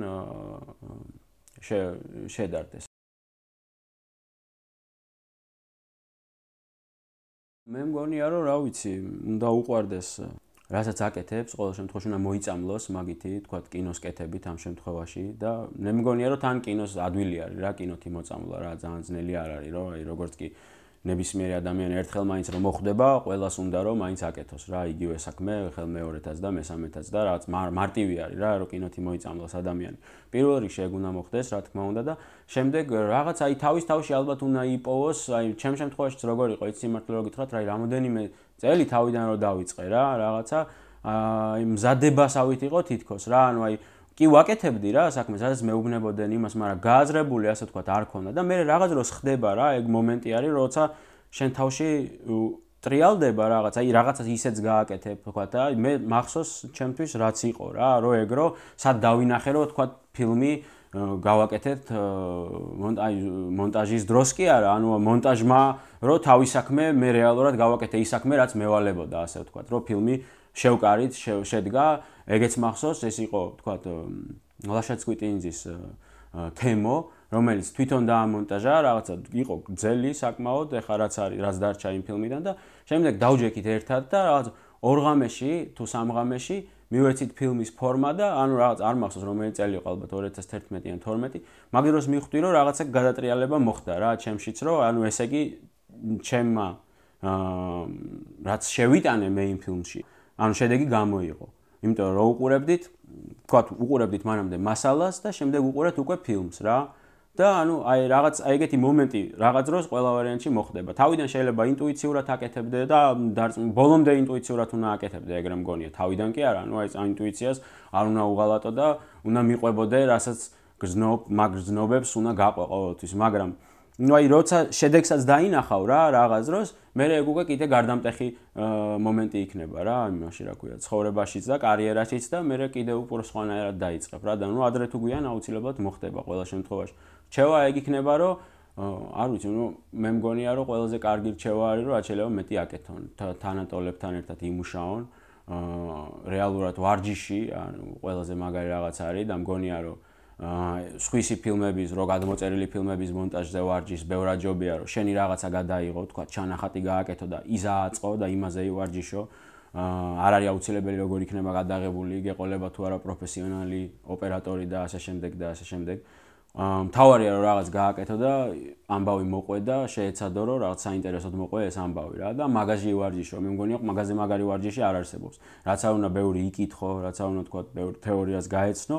შედარდეს. მე მგონია რომ რა ვიცი, უნდა უყვარდეს რასაც აკეთებს, ყოველ შემთხვევაში უნდა მოიწამლოს მაგითი, თქვა კინოს კეთებით ამ შემთხვევაში და მე მგონია რომ თან კინოს ადვილი არის რა, კინოთი მოწამლა რა, ძალიან ძნელი არ არის რომ აი როგორც კი ნებისმიერი ადამიანი ერთხელ მაინც რომ მოხვდება, ყველას უნდა რომ მაინც აკეთოს რა, იგივე საქმე ხელმეორედაც და მესამედაც და რაღაც მარტივი არის რა, რომ კინოთი მოიწამლოს ადამიანი. პირველ რიგში ეგ უნდა მოხდეს, რა თქმა უნდა და შემდეგ რაღაც აი თავის თავში ალბათ უნდა იპოვოს, აი ჩემ შემთხვევაშიც როგორ იყო, იცი მართლა რო გითხრათ, რა რამოდენიმე წელი თავიდან რო დავიწყე რა, რაღაცა აი მზადებასავით იყო თითქოს რა, ანუ აი კი ვაკეთებდი რა საქმეს, სადაც მეუბნებოდნენ იმას, მაგრამ გააზრებული ასე ვთქვათ არ ქონდა და მე რაღაც დროს ხდება რა, ეგ მომენტი არის, როცა შენ თავში ტრიალდება რაღაც, აი რაღაცას ისეც გააკეთებ, ვთქვათ და მე მახსოვს ჩემთვის რაც იყო რა, რო ეგრო, სად დავინახე რო ვთქვათ ფილმი გავაკეთეთ აი მონტაჟის დროს კი არა, ანუ მონტაჟმა რო თავის საქმე მე რეალურად გავაკეთე ის საქმე, რაც მევალებოდა, ასე ვთქვათ, რო ფილმი შევკარით შედგა, ეგეც მახსოვს, ეს იყო, ვთქვათ, ლაშა ცკვიტინძის თემო, რომელიც თვითონ დაამონტაჟა, რაღაცა იყო გრძელი საკმაოდ, ეხლა რაც არის, რაც დარჩა იმ ფილმიდან და შემდეგ დავჯექით ერთად და რაღაც ორ ღამეში თუ სამ ღამეში მივეცით ფილმის ფორმა და ანუ რაღაც არ მახსოვს რომელი წელი იყო ალბათ ორი ათას თერთმეტი ან თორმეტი, მაგ დროს მივხვდი რომ რაღაცა გადატრიალება მოხდა რა ჩემშიც, რომ ანუ ესე იგი ჩემმა რაც შევიტანე მე იმ ფილმში, ანუ შედეგი გამოიღო. იმიტომ რომ უყურებდით, თქვათ, უყურებდით მანამდე მასალას და შემდეგ უყურებთ უკვე ფილმს რა. და ანუ აი რაღაც აი ეგეთი მომენტი რაღაც დროს ყველა ვარიანტში მოხდება. თავიდან შეიძლება ინტუიციურად აკეთებდე და ბოლომდე ინტუიციურად უნდა აკეთებდე, ეგრე მგონია. თავიდან კი არა, ანუ აი ამ ინტუიციას არ უნდა უღალატო და უნდა მიყვებოდე, რასაც გრძნობ, მაგ გრძნობებს უნდა გაყვე ყოველთვის, მაგრამ ну აი როცა შედეგსაც დაინახავ რა რაღაც დროს, მე ეგ უკვე კიდე გარდამტეხი მომენტი იქნება რა, იმაში რა ქვია, ცხოვრებაშიც და კარიერაშიც და მე კიდე უფრო სხვანაირად დაიწყებ რა და ну ადრე თუ გვიან აუცილებლად მოხდება ყველა შემთხვევაში. რჩევა ეგ იქნება, რომ არ ვიცი, ну მე მგონია რომ ყველაზე კარგი რჩევა არის, რომ რაც შეიძლება მეტი აკეთონ, თანატოლებთან ერთად იმუშაონ, რეალურად ვარჯიში, ანუ ყველაზე მაგარი რაღაც არის და მგონია რომ სხვისი ფილმების, რო გადმოწერილი ფილმების მონტაჟზე ვარჯიშს, ბევრად ჯობია, რომ შენი რაღაცა გადაიღო, თქვა ჩანახატი გააკეთო და იზააწყო და იმაზე ივარჯიშო. არ არის აუცილებელი როგორ იქნება გადაღებული, გეყოლება თუ არა პროფესიონალი ოპერატორი და ასე შემდეგ და ასე შემდეგ. მთავარია რომ რაღაც გააკეთო და ამბავი მოყვე და შეეცადო რომ რაღაც საინტერესოდ მოყვე ეს ამბავი რა და მაგაზი ივარჯიშო. მე მგონია მაგაზე მაგარი ვარჯიში არ არსებობს. რაც არ უნდა ბევრი იკითხო, რაც არ უნდა თქვა ბევრ თეორიას გაეცნო.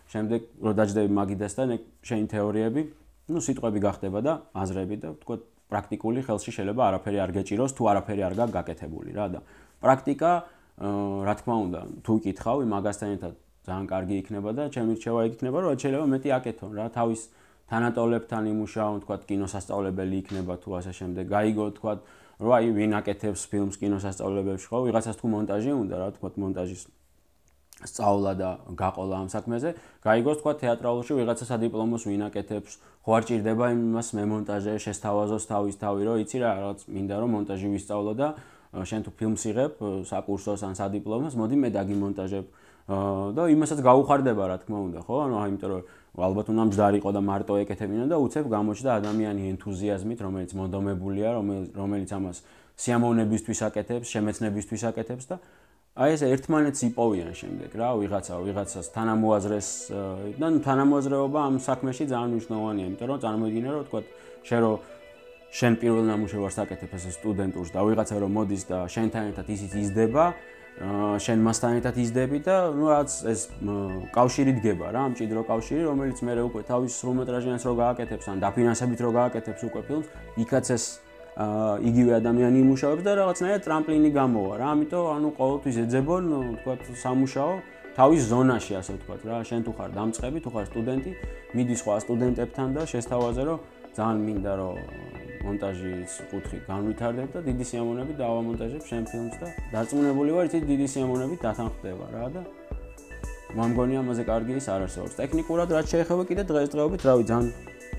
შემდეგ რო დაждები მაგიდასთან, შენი თეორიები, ну, სიტყვები გახდება და აზრები და თქო პრაქტიკული ხელში შეიძლება არაფერი არ გეჭიროს, თუ არაფერი არ გაქვს გაკეთებული რა და პრაქტიკა, რა თქმა უნდა, თუ იკითხავი მაგასთან ერთად ძალიან კარგი იქნება და ჩემი რჩევა იქნება, რომ შეიძლება მეტი აკეთონ რა, თავის თანატოლებთან იმუშაონ, თქვა კინოსასწავლებელი იქნება თუ ასე შემდეგ. გაიგო თქვა, რომ აი ვინ აკეთებს ფილმს კინოსასწავლებელში, ხო, ვიღაცას თუ მონტაჟი უნდა რა, თქვა მონტაჟის სწავლა და გაყოლა ამ საქმეზე, გაიგოს თქვა თეატრალურში ვიღაცა სადიპლომოს ვინ აკეთებს, ხო არ ჭირდება იმას მემონტაჟე, შესთავაზოს თავის თავი, რომ იცი რა, რაღაც მინდა რომ მონტაჟი ვისწავლო და შენ თუ ფილმს იღებ საკურსოს ან სადიპლომოს, მოდი მე დაგიმონტაჟებ და იმასაც გაუხარდება რა თქმა უნდა, ხო? ანუ იმიტომ რომ ალბათ უნდა მჯდარი იყო და მარტო ეკეთებინა და უცებ გამოჩნდა ადამიანი ენთუზიაზმით, რომელიც მონდომებულია, რომელიც ამას სიამოვნებისთვის აკეთებს, შემეცნებისთვის აკეთებს და აი ეს ერთმანეთს იპოვიან შემდეგ რა, ვიღაცა ვიღაცას თანამოაზრეს და თანამოაზრეობა ამ საქმეში ძალიან მნიშვნელოვანია, იმიტომ რომ წარმოიდგინე რომ თქვა შენ რო შენ პირველ ნამუშევარს აკეთებ ეს სტუდენტურს და ვიღაცა რომ მოდის და შენთან ერთად ისიც იზრდება, შენ მასთან ერთად იზრდები და ну რაც ეს კავშირი დგება რა, მჭიდრო კავშირი, რომელიც მე უკვე თავის სრულმეტრაჟიანს რო გააკეთებს ან დაფინანსებით რო გააკეთებს უკვე ფილმს, იქაც ეს იგივე ადამიანი იმუშავებს და რაღაცნაირად ტრამპლინი გამოვა რა, ამიტომ ანუ ყოველთვის ეძებონ, თქვა სამუშაო თავის ზონაში, ასე ვთქვათ რა, შენ თუ ხარ დამწყები, თუ ხარ სტუდენტი, მიდი სხვა სტუდენტებთან და შესთავაზე რომ ძალიან მინდა რომ მონტაჟის კუთხით განვითარდებ და დიდი სიამოვნებით დავამონტაჟებ შენ ფილმს და დარწმუნებული ვარ, იცი დიდი სიამოვნებით დათანხმდება რა და მომგონი ამაზე კარგი ის არ არსებობს. ტექნიკურად რაც შეეხება კიდე დღესდღეობით, რავი, ძალიან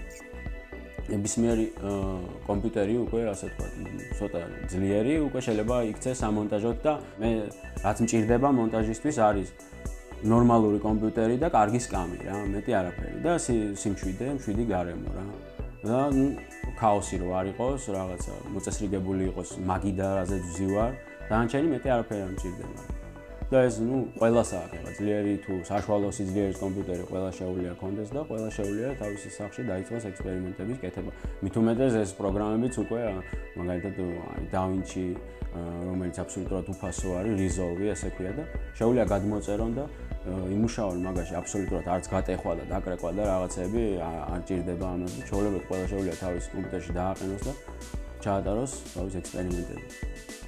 ნებისმიერი კომპიუტერი უკვე ასე ვთქვათ, ცოტა ძლიერი უკვე შეიძლება იქცეს ამონტაჟოთ და მე რაც მჭირდება მონტაჟისთვის არის ნორმალური კომპიუტერი და კარგი სკამი რა, მეტი არაფერი და სიმშვიდე, მშვიდი გარემო რა. და ქაოსი რო არ იყოს, რაღაცა მოწესრიგებული იყოს მაგი და რაზეც ვზივარ, დანარჩენი მეტი არაფერი არ მჭირდება. და ეს ნუ ყველას აქვს, ეხლა ძლიერი თუ საშუალო სიძლიერის კომპიუტერი ყველა შეუძლია კონდეს და ყველა შეუძლია თავისი სახში დაიწყოს ექსპერიმენტების კეთება. მით უმეტეს ეს პროგრამებიც უკვე მაგალითად აი DaVinci, რომელიც აბსოლუტურად უფასო არის, Resolve ესე ქვია და შეუძლია გადმოწერონ და იმუშაონ მაგაში აბსოლუტურად არც გატეხვა და დაკრეკვა და რაღაცები არ ჭირდება ამაზე. ჩვეულებრივ ყველა შეუძლია თავის კომპიუტერში დააყენოს და ჩაატაროს თავის ექსპერიმენტები.